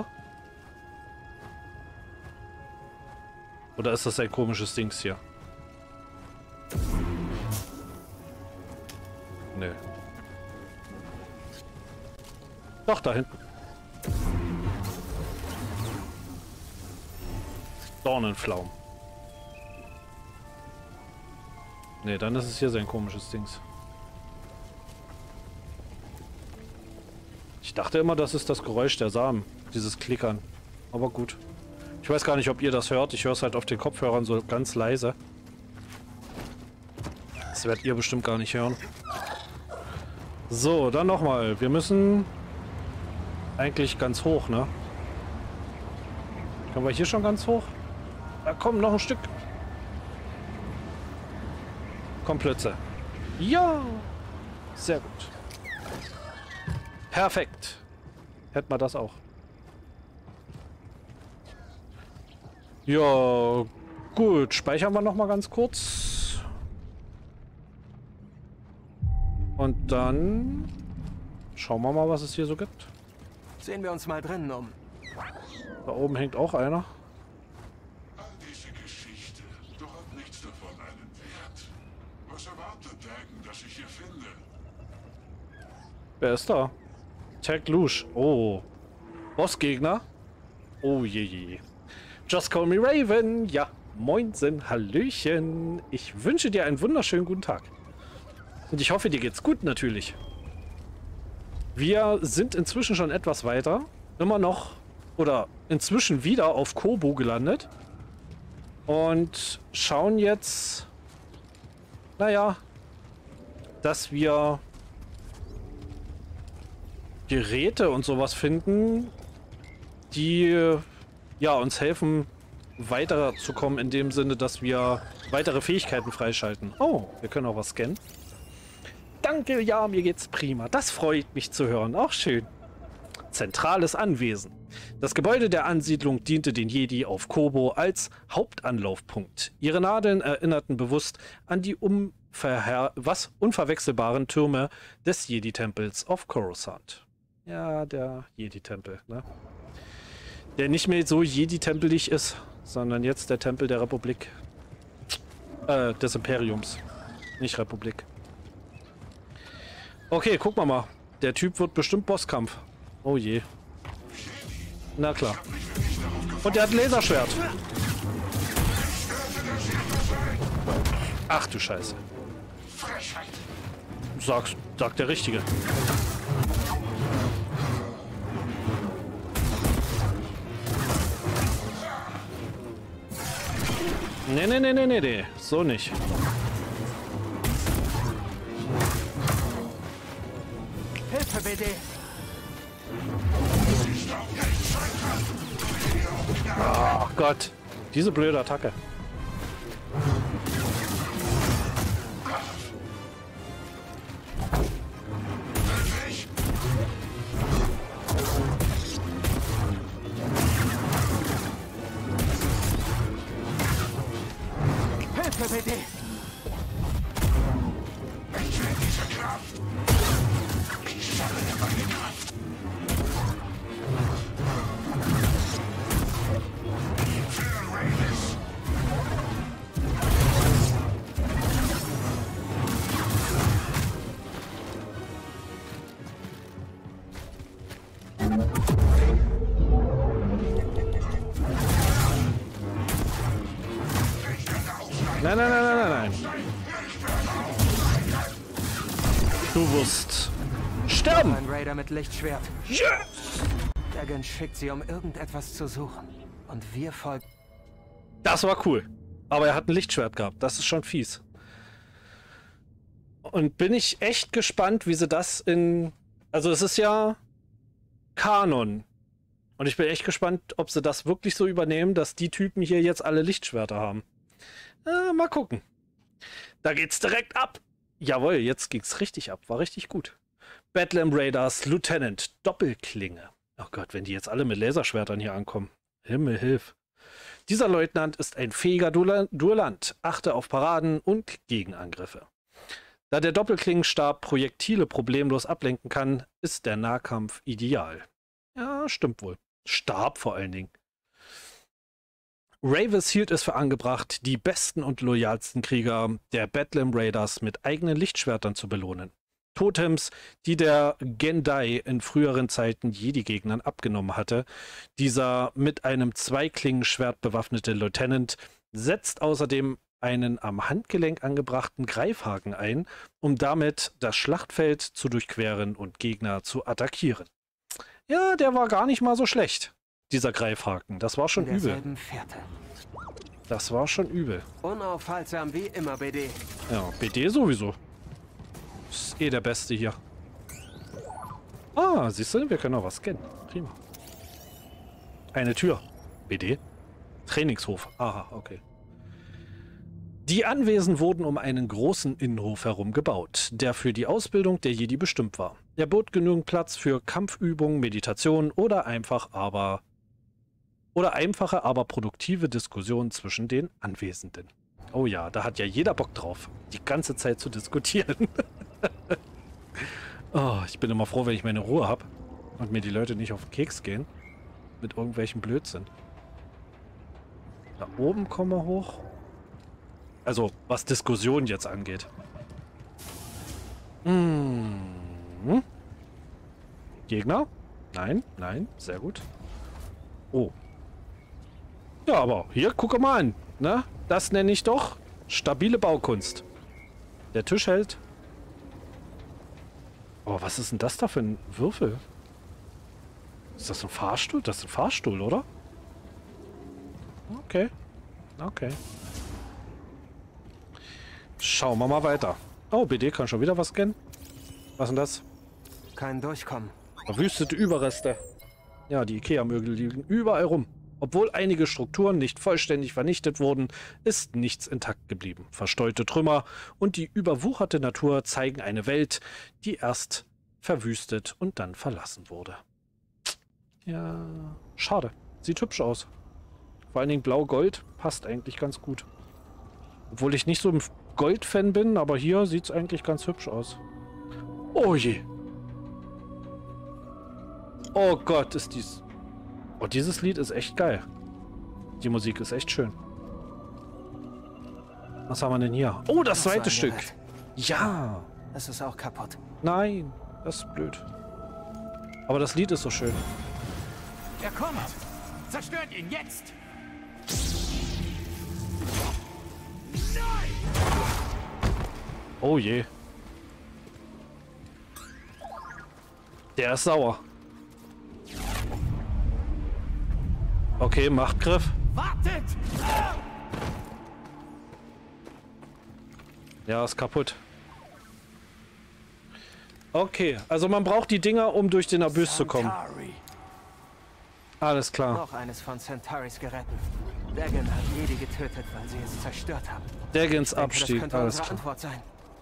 Oder ist das ein komisches Dings hier? Nee. Doch, da hinten. Dornenflaum. Nee, dann ist es hier sein komisches Dings. Ich dachte immer, das ist das Geräusch der Samen. Dieses Klickern. Aber gut. Ich weiß gar nicht, ob ihr das hört. Ich höre es halt auf den Kopfhörern so ganz leise. Das werdet ihr bestimmt gar nicht hören. So, dann nochmal. Wir müssen eigentlich ganz hoch, ne? Können wir hier schon ganz hoch? Da kommt noch ein Stück. Komm, Plötze. Ja! Sehr gut. Perfekt. Hätten wir das auch. Ja, gut. Speichern wir noch mal ganz kurz. Und dann schauen wir mal, was es hier so gibt. Sehen wir uns mal drinnen um. Da oben hängt auch einer. All diese Geschichte, doch hat nichts davon einen Wert. Was erwartet Dagon, dass ich hier finde? Wer ist da? Tag Lush. Oh. Bossgegner? Oh je je. Just call me Raven. Ja, moinsen, hallöchen. Ich wünsche dir einen wunderschönen guten Tag. Und ich hoffe, dir geht's gut natürlich. Wir sind inzwischen schon etwas weiter. Immer noch, oder inzwischen wieder auf Kobo gelandet. Und schauen jetzt, naja, dass wir Geräte und sowas finden, die ja uns helfen, weiterzukommen, in dem Sinne, dass wir weitere Fähigkeiten freischalten. Oh, wir können auch was scannen. Danke, ja, mir geht's prima. Das freut mich zu hören. Auch schön. Zentrales Anwesen. Das Gebäude der Ansiedlung diente den Jedi auf Kobo als Hauptanlaufpunkt. Ihre Nadeln erinnerten bewusst an die unverher was unverwechselbaren Türme des Jedi-Tempels auf Coruscant. Ja, der Jedi-Tempel, ne? Der nicht mehr so Jedi-tempelig ist, sondern jetzt der Tempel der Republik. Äh, des Imperiums. Nicht Republik. Okay, gucken wir mal. Der Typ wird bestimmt Bosskampf. Oh je. Na klar. Und der hat ein Laserschwert. Ach du Scheiße. Sag's, sagt der Richtige. Nee, nee, nee, nee, nee, nee. So nicht. B D. Oh Gott. Diese blöde Attacke. Hilfe, B D! Ich will diese Kraft. Ich sammle meine Kraft. Für Ravis. Nein, nein, nein, nein, nein, nein. Du wirst sterben. Ein Raider mit Lichtschwert. Yes! Dagon schickt sie, um irgendetwas zu suchen. Und wir folgen. Das war cool. Aber er hat ein Lichtschwert gehabt. Das ist schon fies. Und bin ich echt gespannt, wie sie das in... Also es ist ja Kanon. Und ich bin echt gespannt, ob sie das wirklich so übernehmen, dass die Typen hier jetzt alle Lichtschwerter haben. Äh, mal gucken. Da geht's direkt ab. Jawohl, jetzt ging's richtig ab. War richtig gut. Bedlam Raiders Lieutenant Doppelklinge. Oh Gott, wenn die jetzt alle mit Laserschwertern hier ankommen. Himmel, hilf. Dieser Leutnant ist ein fähiger Duellant. Achte auf Paraden und Gegenangriffe. Da der Doppelklingenstab Projektile problemlos ablenken kann, ist der Nahkampf ideal. Ja, stimmt wohl. Stab vor allen Dingen. Ravis hielt es für angebracht, die besten und loyalsten Krieger der Bedlam Raiders mit eigenen Lichtschwertern zu belohnen. Totems, die der Gendai in früheren Zeiten Jedi-Gegnern abgenommen hatte. Dieser mit einem Zweiklingenschwert bewaffnete Lieutenant setzt außerdem einen am Handgelenk angebrachten Greifhaken ein, um damit das Schlachtfeld zu durchqueren und Gegner zu attackieren. Ja, der war gar nicht mal so schlecht. Dieser Greifhaken, das war schon übel. Fährte. Das war schon übel. Unaufhaltsam wie immer, B D. Ja, B D sowieso. Ist eh der Beste hier. Ah, siehst du, wir können auch was scannen. Prima. Eine Tür. B D. Trainingshof. Aha, okay. Die Anwesen wurden um einen großen Innenhof herum gebaut, der für die Ausbildung der Jedi bestimmt war. Er bot genügend Platz für Kampfübungen, Meditation oder einfach aber oder einfache, aber produktive Diskussionen zwischen den Anwesenden. Oh ja, da hat ja jeder Bock drauf, die ganze Zeit zu diskutieren. Oh, ich bin immer froh, wenn ich meine Ruhe habe und mir die Leute nicht auf den Keks gehen mit irgendwelchen Blödsinn. Da oben kommen wir hoch. Also, was Diskussion jetzt angeht. Hm. Gegner? Nein, nein, sehr gut. Oh. Ja, aber hier, guck mal an. Ne? Das nenne ich doch stabile Baukunst. Der Tisch hält. Oh, was ist denn das da für ein Würfel? Ist das ein Fahrstuhl? Das ist ein Fahrstuhl, oder? Okay. Okay. Schauen wir mal weiter. Oh, B D kann schon wieder was scannen. Was ist denn das? Kein Durchkommen. Verwüstete Überreste. Ja, die Ikea-Möbel liegen überall rum. Obwohl einige Strukturen nicht vollständig vernichtet wurden, ist nichts intakt geblieben. Versteuerte Trümmer und die überwucherte Natur zeigen eine Welt, die erst verwüstet und dann verlassen wurde. Ja, schade. Sieht hübsch aus. Vor allen Dingen Blau-Gold passt eigentlich ganz gut. Obwohl ich nicht so ein Gold-Fan bin, aber hier sieht es eigentlich ganz hübsch aus. Oh je. Oh Gott, ist dies... Oh, dieses Lied ist echt geil. Die Musik ist echt schön. Was haben wir denn hier? Oh, das zweite Stück. Ja. Es ist auch kaputt. Nein, das ist blöd. Aber das Lied ist so schön. Er kommt. Zerstört ihn jetzt. Oh je. Der ist sauer. Okay, Machtgriff. Wartet! Ja, ist kaputt. Okay, also man braucht die Dinger, um durch den Abyss zu kommen. Alles klar. Noch eines von Centaris Geräten. Dagon hat Jedi getötet, weil sie es zerstört haben. Dagons Denke, Abstieg, das könnte alles unsere klar. Antwort sein.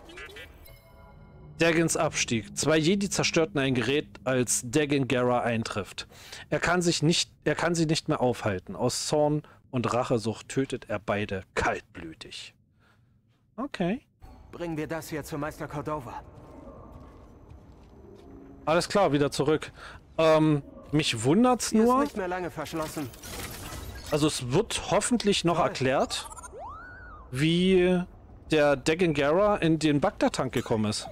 Dagons Abstieg. Zwei Jedi zerstörten ein Gerät, als Dagon Gera eintrifft. Er kann sich nicht, er kann sie nicht mehr aufhalten. Aus Zorn und Rachesucht tötet er beide kaltblütig. Okay. Bringen wir das hier zu Meister Cordova. Alles klar, wieder zurück. Ähm, mich wundert's Hier nur. ist nicht mehr lange verschlossen. Also es wird hoffentlich noch erklärt, wie der Dagon Gera in den Bagdad-Tank gekommen ist.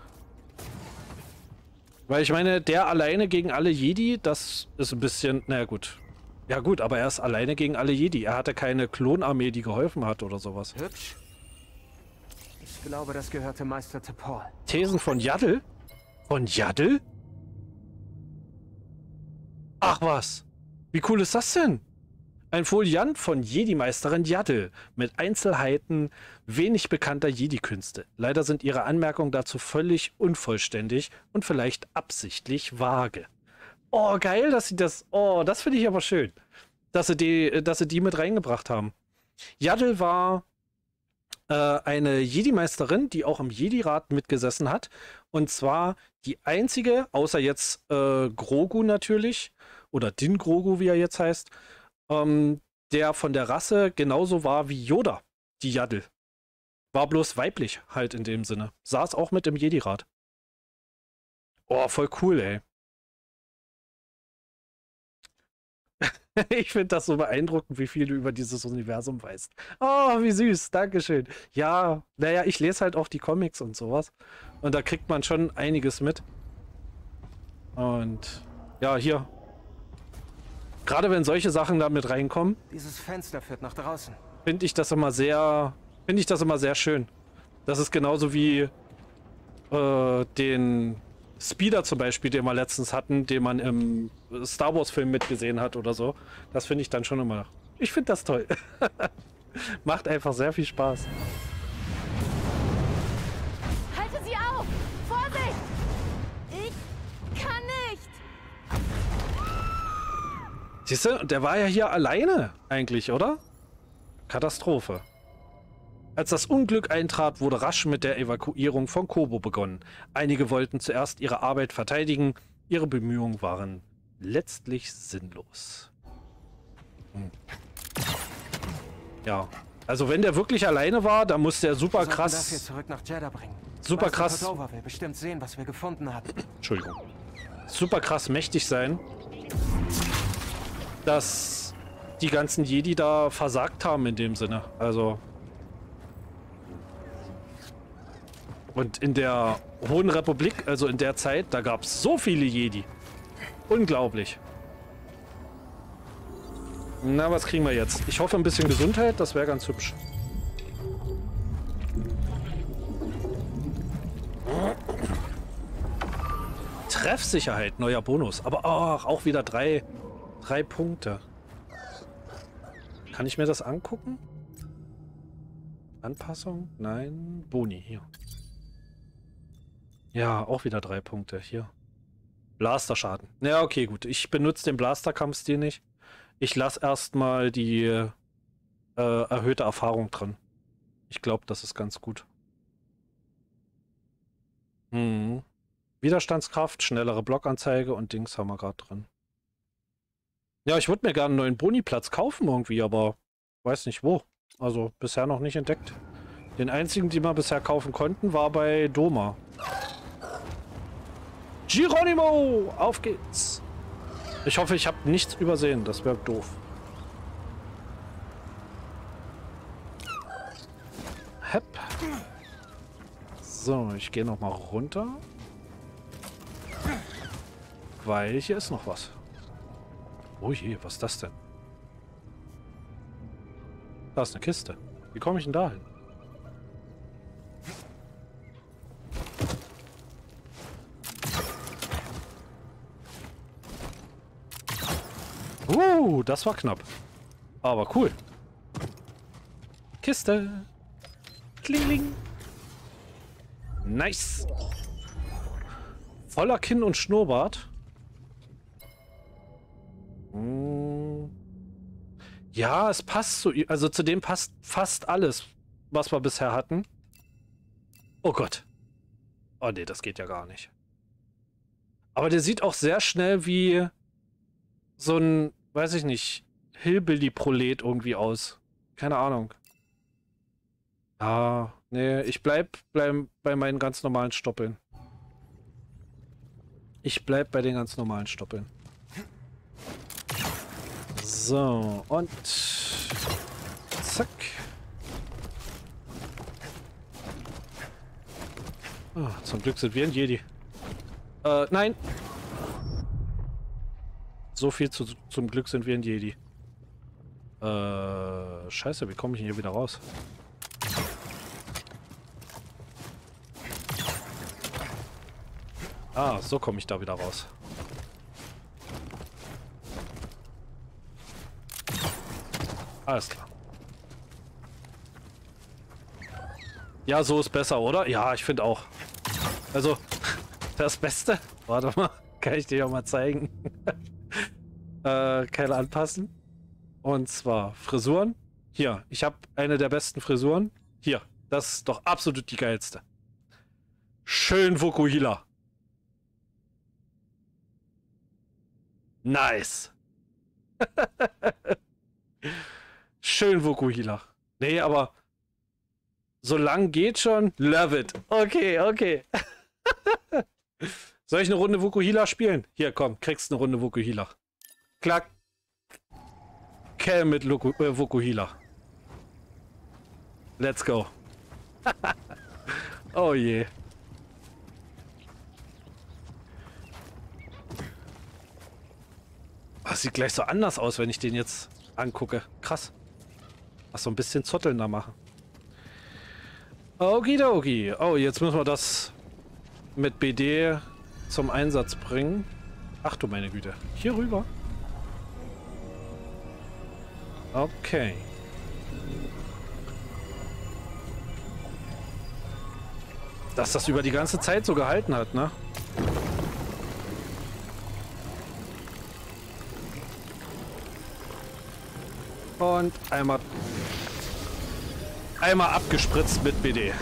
Weil ich meine, der alleine gegen alle Jedi, das ist ein bisschen, naja gut. Ja gut, aber er ist alleine gegen alle Jedi. Er hatte keine Klonarmee, die geholfen hat oder sowas. Hübsch. Ich glaube, das gehörte Meister T'Pol. Thesen von Yaddle? Von Yaddle? Ach was. Wie cool ist das denn? Ein Foliant von Jedi-Meisterin Yaddle mit Einzelheiten wenig bekannter Jedi-Künste. Leider sind ihre Anmerkungen dazu völlig unvollständig und vielleicht absichtlich vage. Oh, geil, dass sie das... Oh, das finde ich aber schön, dass sie die, dass sie die mit reingebracht haben. Yaddle war äh, eine Jedi-Meisterin, die auch im Jedi-Rat mitgesessen hat. Und zwar die einzige, außer jetzt äh, Grogu natürlich, oder Din Grogu, wie er jetzt heißt, ähm, der von der Rasse genauso war wie Yoda, die Yaddle. War bloß weiblich halt in dem Sinne. Saß auch mit im Jedi-Rat. Oh, voll cool, ey. Ich finde das so beeindruckend, wie viel du über dieses Universum weißt. Oh, wie süß. Dankeschön. Ja, naja, ich lese halt auch die Comics und sowas. Und da kriegt man schon einiges mit. Und ja, hier. Gerade wenn solche Sachen da mit reinkommen, Dieses Fenster führt nach draußen. finde ich das immer sehr, finde ich das immer sehr schön. Das ist genauso wie äh, den Speeder zum Beispiel, den wir letztens hatten, den man im Star Wars Film mitgesehen hat oder so. Das finde ich dann schon immer. Ich finde das toll. Macht einfach sehr viel Spaß. Halte sie auf! Vorsicht! Ich kann nicht! Siehst du, der war ja hier alleine eigentlich, oder? Katastrophe. Als das Unglück eintrat, wurde rasch mit der Evakuierung von Kobo begonnen. Einige wollten zuerst ihre Arbeit verteidigen, ihre Bemühungen waren letztlich sinnlos. Hm. Ja, also wenn der wirklich alleine war, dann muss der super Wir sollten krass... das hier zurück nach Jeddah bringen. Super Meister krass... Cordova will bestimmt sehen, was wir gefunden haben. Entschuldigung. Super krass mächtig sein, dass die ganzen Jedi da versagt haben in dem Sinne. Also... Und in der Hohen Republik, also in der Zeit, da gab es so viele Jedi. Unglaublich. Na, was kriegen wir jetzt? Ich hoffe ein bisschen Gesundheit, das wäre ganz hübsch. Treffsicherheit, neuer Bonus. Aber ach, auch wieder drei, drei Punkte. Kann ich mir das angucken? Anpassung? Nein. Boni, hier. Ja, auch wieder drei Punkte. Hier. Blasterschaden. Ja, okay, gut. Ich benutze den Blasterkampfstil nicht. Ich lasse erstmal die äh, erhöhte Erfahrung drin. Ich glaube, das ist ganz gut. Hm. Widerstandskraft, schnellere Blockanzeige und Dings haben wir gerade drin. Ja, ich würde mir gerne einen neuen Boni-Platz kaufen irgendwie, aber weiß nicht wo. Also bisher noch nicht entdeckt. Den einzigen, den wir bisher kaufen konnten, war bei Doma. Geronimo! Auf geht's! Ich hoffe, ich habe nichts übersehen. Das wäre doof. Hepp. So, ich gehe noch mal runter. Weil hier ist noch was. Oh je, was ist das denn? Da ist eine Kiste. Wie komme ich denn da hin? Uh, das war knapp. Aber cool. Kiste. Klingling. Nice. Voller Kinn und Schnurrbart. Hm. Ja, es passt zu ihm. Also zu dem passt fast alles, was wir bisher hatten. Oh Gott. Oh nee, das geht ja gar nicht. Aber der sieht auch sehr schnell wie so ein, weiß ich nicht, Hillbilly-Prolet irgendwie aus. Keine Ahnung. Ah, nee, ich bleib, bleib bei meinen ganz normalen Stoppeln. Ich bleib bei den ganz normalen Stoppeln. So, und zack. Oh, zum Glück sind wir ein Jedi. Äh, nein. So viel zu, zum Glück sind wir ein Jedi. Äh, scheiße, wie komme ich hier wieder raus? Ah, so komme ich da wieder raus. Alles klar. Ja, so ist besser, oder? Ja, ich finde auch. Also, das Beste. Warte mal, kann ich dir auch mal zeigen. äh, keine anpassen. Und zwar Frisuren. Hier, ich habe eine der besten Frisuren. Hier, das ist doch absolut die geilste. Schön Vokuhila. Nice. Schön Vokuhila. Nee, aber so lang geht schon. Love it. Okay, okay. Soll ich eine Runde Vokuhila spielen? Hier, komm, kriegst eine Runde Vokuhila. Klack. Kell mit Loku, äh, Vokuhila. Let's go. Oh je. Das sieht gleich so anders aus, wenn ich den jetzt angucke. Krass. Ach, so ein bisschen Zotteln da machen. Okidoki. Oh, jetzt müssen wir das mit B D zum Einsatz bringen. Ach du meine Güte. Hier rüber. Okay. Dass das über die ganze Zeit so gehalten hat, ne? Und einmal einmal abgespritzt mit B D.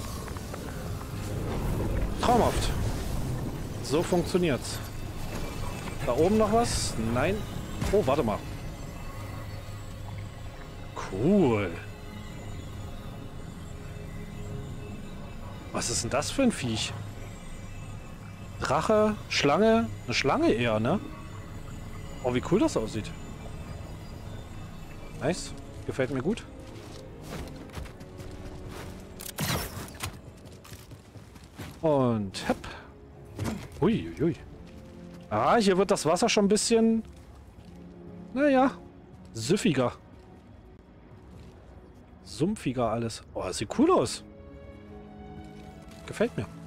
Traumhaft. So funktioniert's. Da oben noch was? Nein. Oh, warte mal. Cool. Was ist denn das für ein Viech? Drache, Schlange, eine Schlange eher, ne? Oh, wie cool das aussieht. Nice. Gefällt mir gut. Und hepp. Ui, ui, ui. Ah, hier wird das Wasser schon ein bisschen, naja, süffiger. Sumpfiger alles. Oh, das sieht cool aus. Gefällt mir.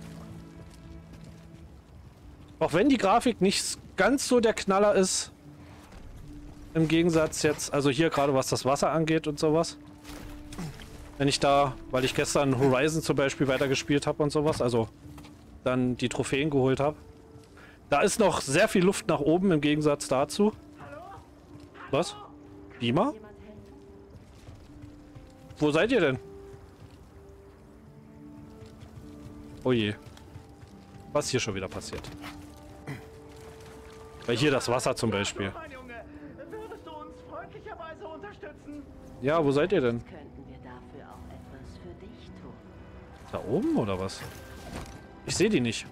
Auch wenn die Grafik nicht ganz so der Knaller ist. Im Gegensatz jetzt, also hier gerade was das Wasser angeht und sowas. Wenn ich da, weil ich gestern Horizon zum Beispiel weitergespielt habe und sowas, also dann die Trophäen geholt habe. Da ist noch sehr viel Luft nach oben im Gegensatz dazu. Was? Beamer? Wo seid ihr denn? Oh je. Was hier schon wieder passiert? Weil hier das Wasser zum Beispiel. Ja, wo seid ihr denn? Da oben oder was? Ich sehe die nicht.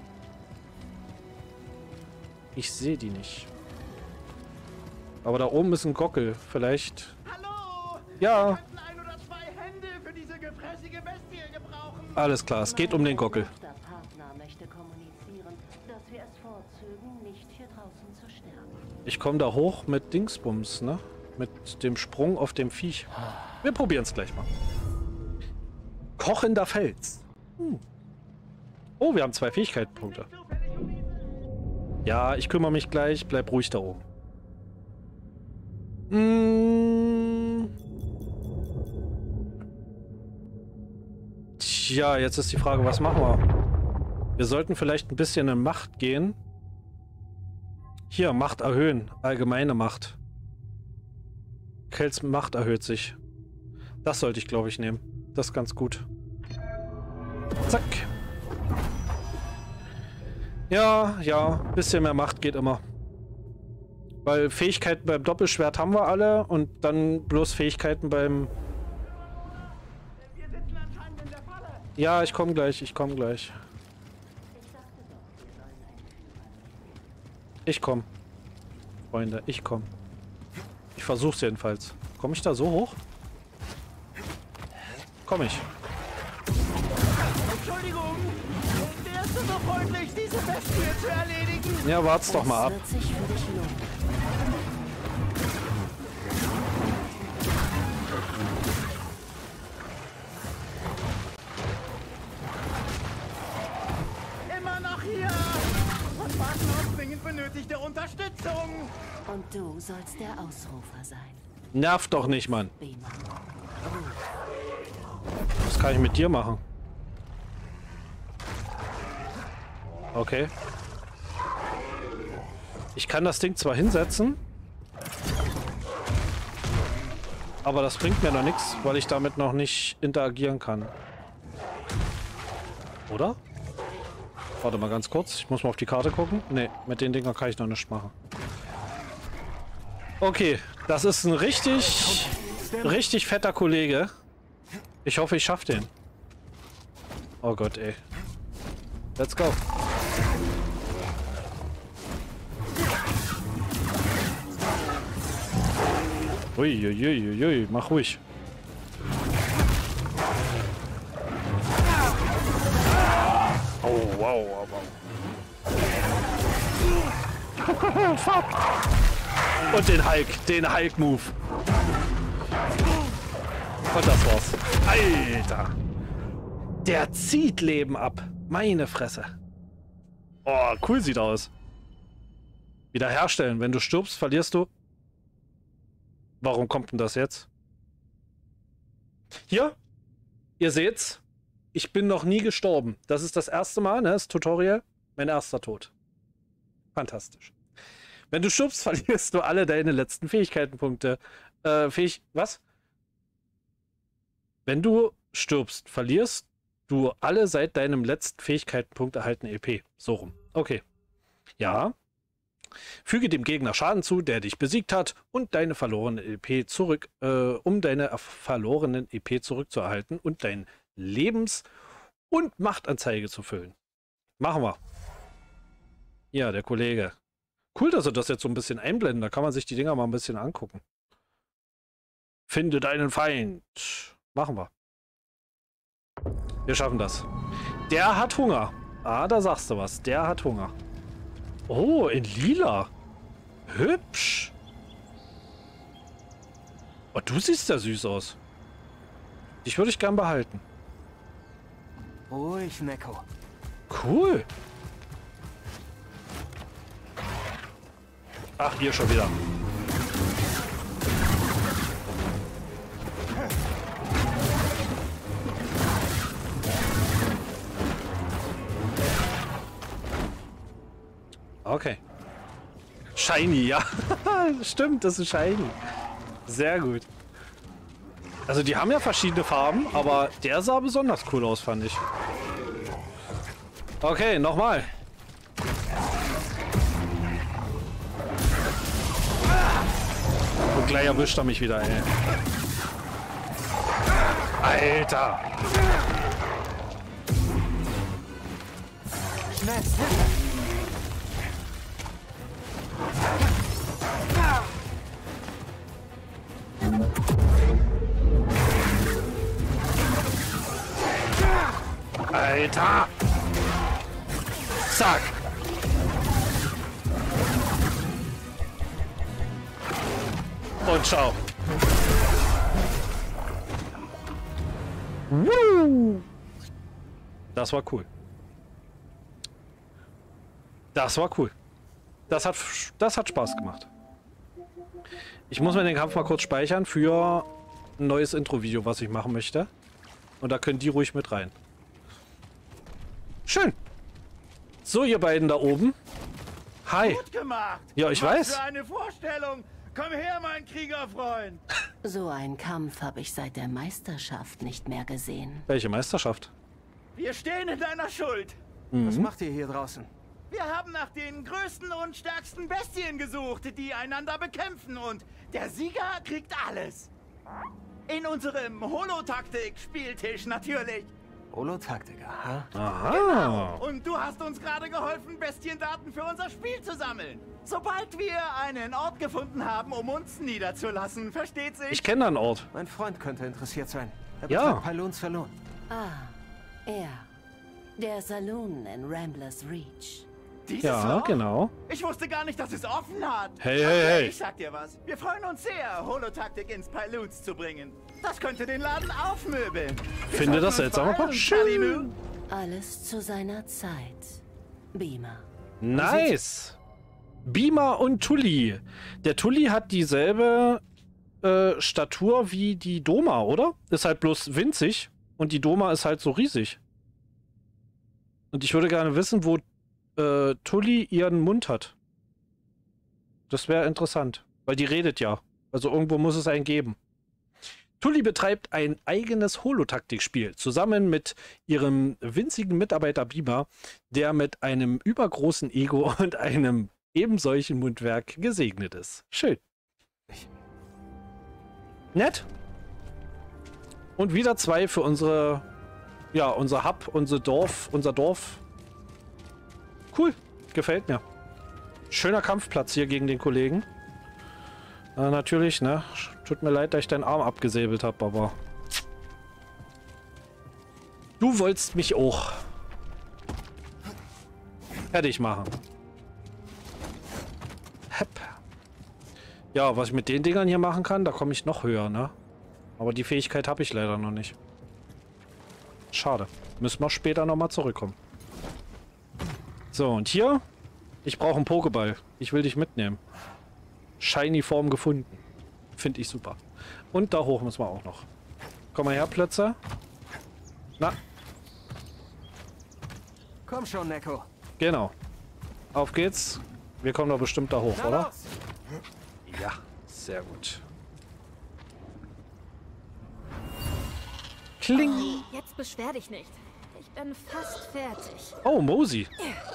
Ich sehe die nicht. Aber da oben ist ein Gockel. Vielleicht. Hallo! Ja. Ein oder zwei Hände für diese gefräßige Bestie gebrauchen. Alles klar, es geht um den Gockel. Der Partner möchte kommunizieren, dass wir es vorzögen, nicht hier draußen zu sterben. Ich komme da hoch mit Dingsbums, ne? Mit dem Sprung auf dem Viech. Wir probieren es gleich mal. Kochender Fels. Hm. Oh, wir haben zwei Fähigkeitenpunkte. Ja, ich kümmere mich gleich. Bleib ruhig da oben. Hm. Tja, jetzt ist die Frage, was machen wir? Wir sollten vielleicht ein bisschen in Macht gehen. Hier, Macht erhöhen. Allgemeine Macht. Kells Macht erhöht sich. Das sollte ich, glaube ich, nehmen. Das ist ganz gut. Zack. Ja, ja. Bisschen mehr Macht geht immer. Weil Fähigkeiten beim Doppelschwert haben wir alle und dann bloß Fähigkeiten beim... Ja, ich komme gleich, ich komme gleich. Ich komme. Freunde, ich komme. Ich versuch's jedenfalls. Komme ich da so hoch? Komm ich. Entschuldigung, wärst du so freundlich, diese Bestie zu erledigen? Ja, wart's doch mal ab. Immer noch hier! Und warten auf dringend benötigte Unterstützung! Und du sollst der Ausrufer sein. Nerv doch nicht, Mann. Was kann ich mit dir machen? Okay. Ich kann das Ding zwar hinsetzen, aber das bringt mir noch nichts, weil ich damit noch nicht interagieren kann. Oder? Warte mal ganz kurz. Ich muss mal auf die Karte gucken. Ne, mit den Dingern kann ich noch nichts machen. Okay, das ist ein richtig, richtig fetter Kollege. Ich hoffe, ich schaffe den. Oh Gott, ey. Let's go. Uiuiuiui, ui, ui, mach ruhig. Oh, wow, wow. Fuck. Und den Hulk, den Hulk-Move. Und das war's. Alter. Der zieht Leben ab. Meine Fresse. Oh, cool sieht aus. Wiederherstellen. Wenn du stirbst, verlierst du. Warum kommt denn das jetzt? Hier. Ihr seht's. Ich bin noch nie gestorben. Das ist das erste Mal, ne? Das Tutorial. Mein erster Tod. Fantastisch. Wenn du stirbst, verlierst du alle deine letzten Fähigkeitenpunkte. Äh, Fähig... Was? Wenn du stirbst, verlierst du alle seit deinem letzten Fähigkeitenpunkt erhaltene E P. So rum. Okay. Ja. Füge dem Gegner Schaden zu, der dich besiegt hat, und deine verlorene E P zurück, äh, um deine verlorenen E P zurückzuerhalten und dein Lebens- und Machtanzeige zu füllen. Machen wir. Ja, der Kollege. Cool, dass er das jetzt so ein bisschen einblenden. Da kann man sich die Dinger mal ein bisschen angucken. Finde deinen Feind. Machen wir. Wir schaffen das. Der hat Hunger. Ah, da sagst du was. Der hat Hunger. Oh, in lila. Hübsch. Oh, du siehst ja süß aus. Dich würde ich gern behalten. Ruhig, Neko. Cool. Ach, ihr schon wieder. Okay. Shiny, ja. Stimmt, das ist Shiny. Sehr gut. Also die haben ja verschiedene Farben, aber der sah besonders cool aus, fand ich. Okay, nochmal. Und gleich erwischt er mich wieder, ey. Alter! Schnell! Alter! Zack! Und schau. Das war cool. Das war cool. Das hat, das hat Spaß gemacht. Ich muss mir den Kampf mal kurz speichern für ein neues Intro-Video, was ich machen möchte. Und da können die ruhig mit rein. Schön. So, ihr beiden da oben. Hi. Gut gemacht. Ja, ich Was weiß. für eine Vorstellung. Komm her, mein Kriegerfreund. So einen Kampf habe ich seit der Meisterschaft nicht mehr gesehen. Welche Meisterschaft? Wir stehen in deiner Schuld. Mhm. Was macht ihr hier draußen? Wir haben nach den größten und stärksten Bestien gesucht, die einander bekämpfen, und der Sieger kriegt alles. In unserem Holotaktik-Spieltisch natürlich. Holotaktik, aha. Aha. Genau. Und du hast uns gerade geholfen, Bestiendaten für unser Spiel zu sammeln. Sobald wir einen Ort gefunden haben, um uns niederzulassen, versteht sich? Ich kenne einen Ort. Mein Freund könnte interessiert sein. Er Ja. betreibt Pyloons Saloon. Ah, er. Der Saloon in Ramblers Reach. Dieses Ja, Loch? genau. Ich wusste gar nicht, dass es offen hat. Hey, hey, Okay, hey. Ich sag dir was. Wir freuen uns sehr, Holotaktik ins Pyloons zu bringen. Das könnte den Laden aufmöbeln. Wir Finde sollten das uns seltsam, aber beeilen, schön. Kalimu. Alles zu seiner Zeit. Beamer. Nice. Beamer und Tully. Der Tully hat dieselbe äh, Statur wie die Doma, oder? Ist halt bloß winzig und die Doma ist halt so riesig. Und ich würde gerne wissen, wo äh, Tully ihren Mund hat. Das wäre interessant, weil die redet ja. Also irgendwo muss es einen geben. Tully betreibt ein eigenes Holotaktikspiel, zusammen mit ihrem winzigen Mitarbeiter Beamer, der mit einem übergroßen Ego und einem ebensolchen Mundwerk gesegnet ist. Schön. Nett. Und wieder zwei für unsere, ja, unser Hub, unser Dorf, unser Dorf. Cool. Gefällt mir. Schöner Kampfplatz hier gegen den Kollegen. Äh, natürlich, ne? Tut mir leid, dass ich deinen Arm abgesäbelt habe, aber... Du wolltest mich auch fertig machen. Hepp. Ja, was ich mit den Dingern hier machen kann, da komme ich noch höher, ne? Aber die Fähigkeit habe ich leider noch nicht. Schade. Müssen wir später nochmal zurückkommen. So, und hier? Ich brauche einen Pokéball. Ich will dich mitnehmen. Shiny Form gefunden. Finde ich super. Und da hoch müssen wir auch noch. Komm mal her, Plötze. Na. Komm schon, Neko. Genau. Auf geht's. Wir kommen doch bestimmt da hoch, Na oder? los. Ja, sehr gut. Kling. Oh, jetzt beschwer dich nicht. Ich bin fast fertig. Oh, Mosi.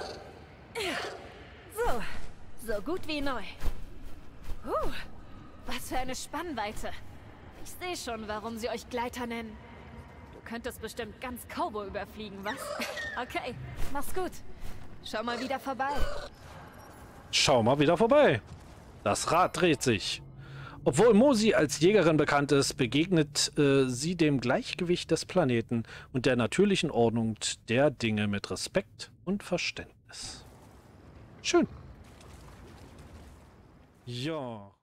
So, so gut wie neu. Huh, was für eine Spannweite. Ich sehe schon, warum sie euch Gleiter nennen. Du könntest bestimmt ganz Cowboy überfliegen, was? Okay, mach's gut. Schau mal wieder vorbei. Schau mal wieder vorbei. Das Rad dreht sich. Obwohl Mosi als Jägerin bekannt ist, begegnet äh, sie dem Gleichgewicht des Planeten und der natürlichen Ordnung der Dinge mit Respekt und Verständnis. Schön. Ja.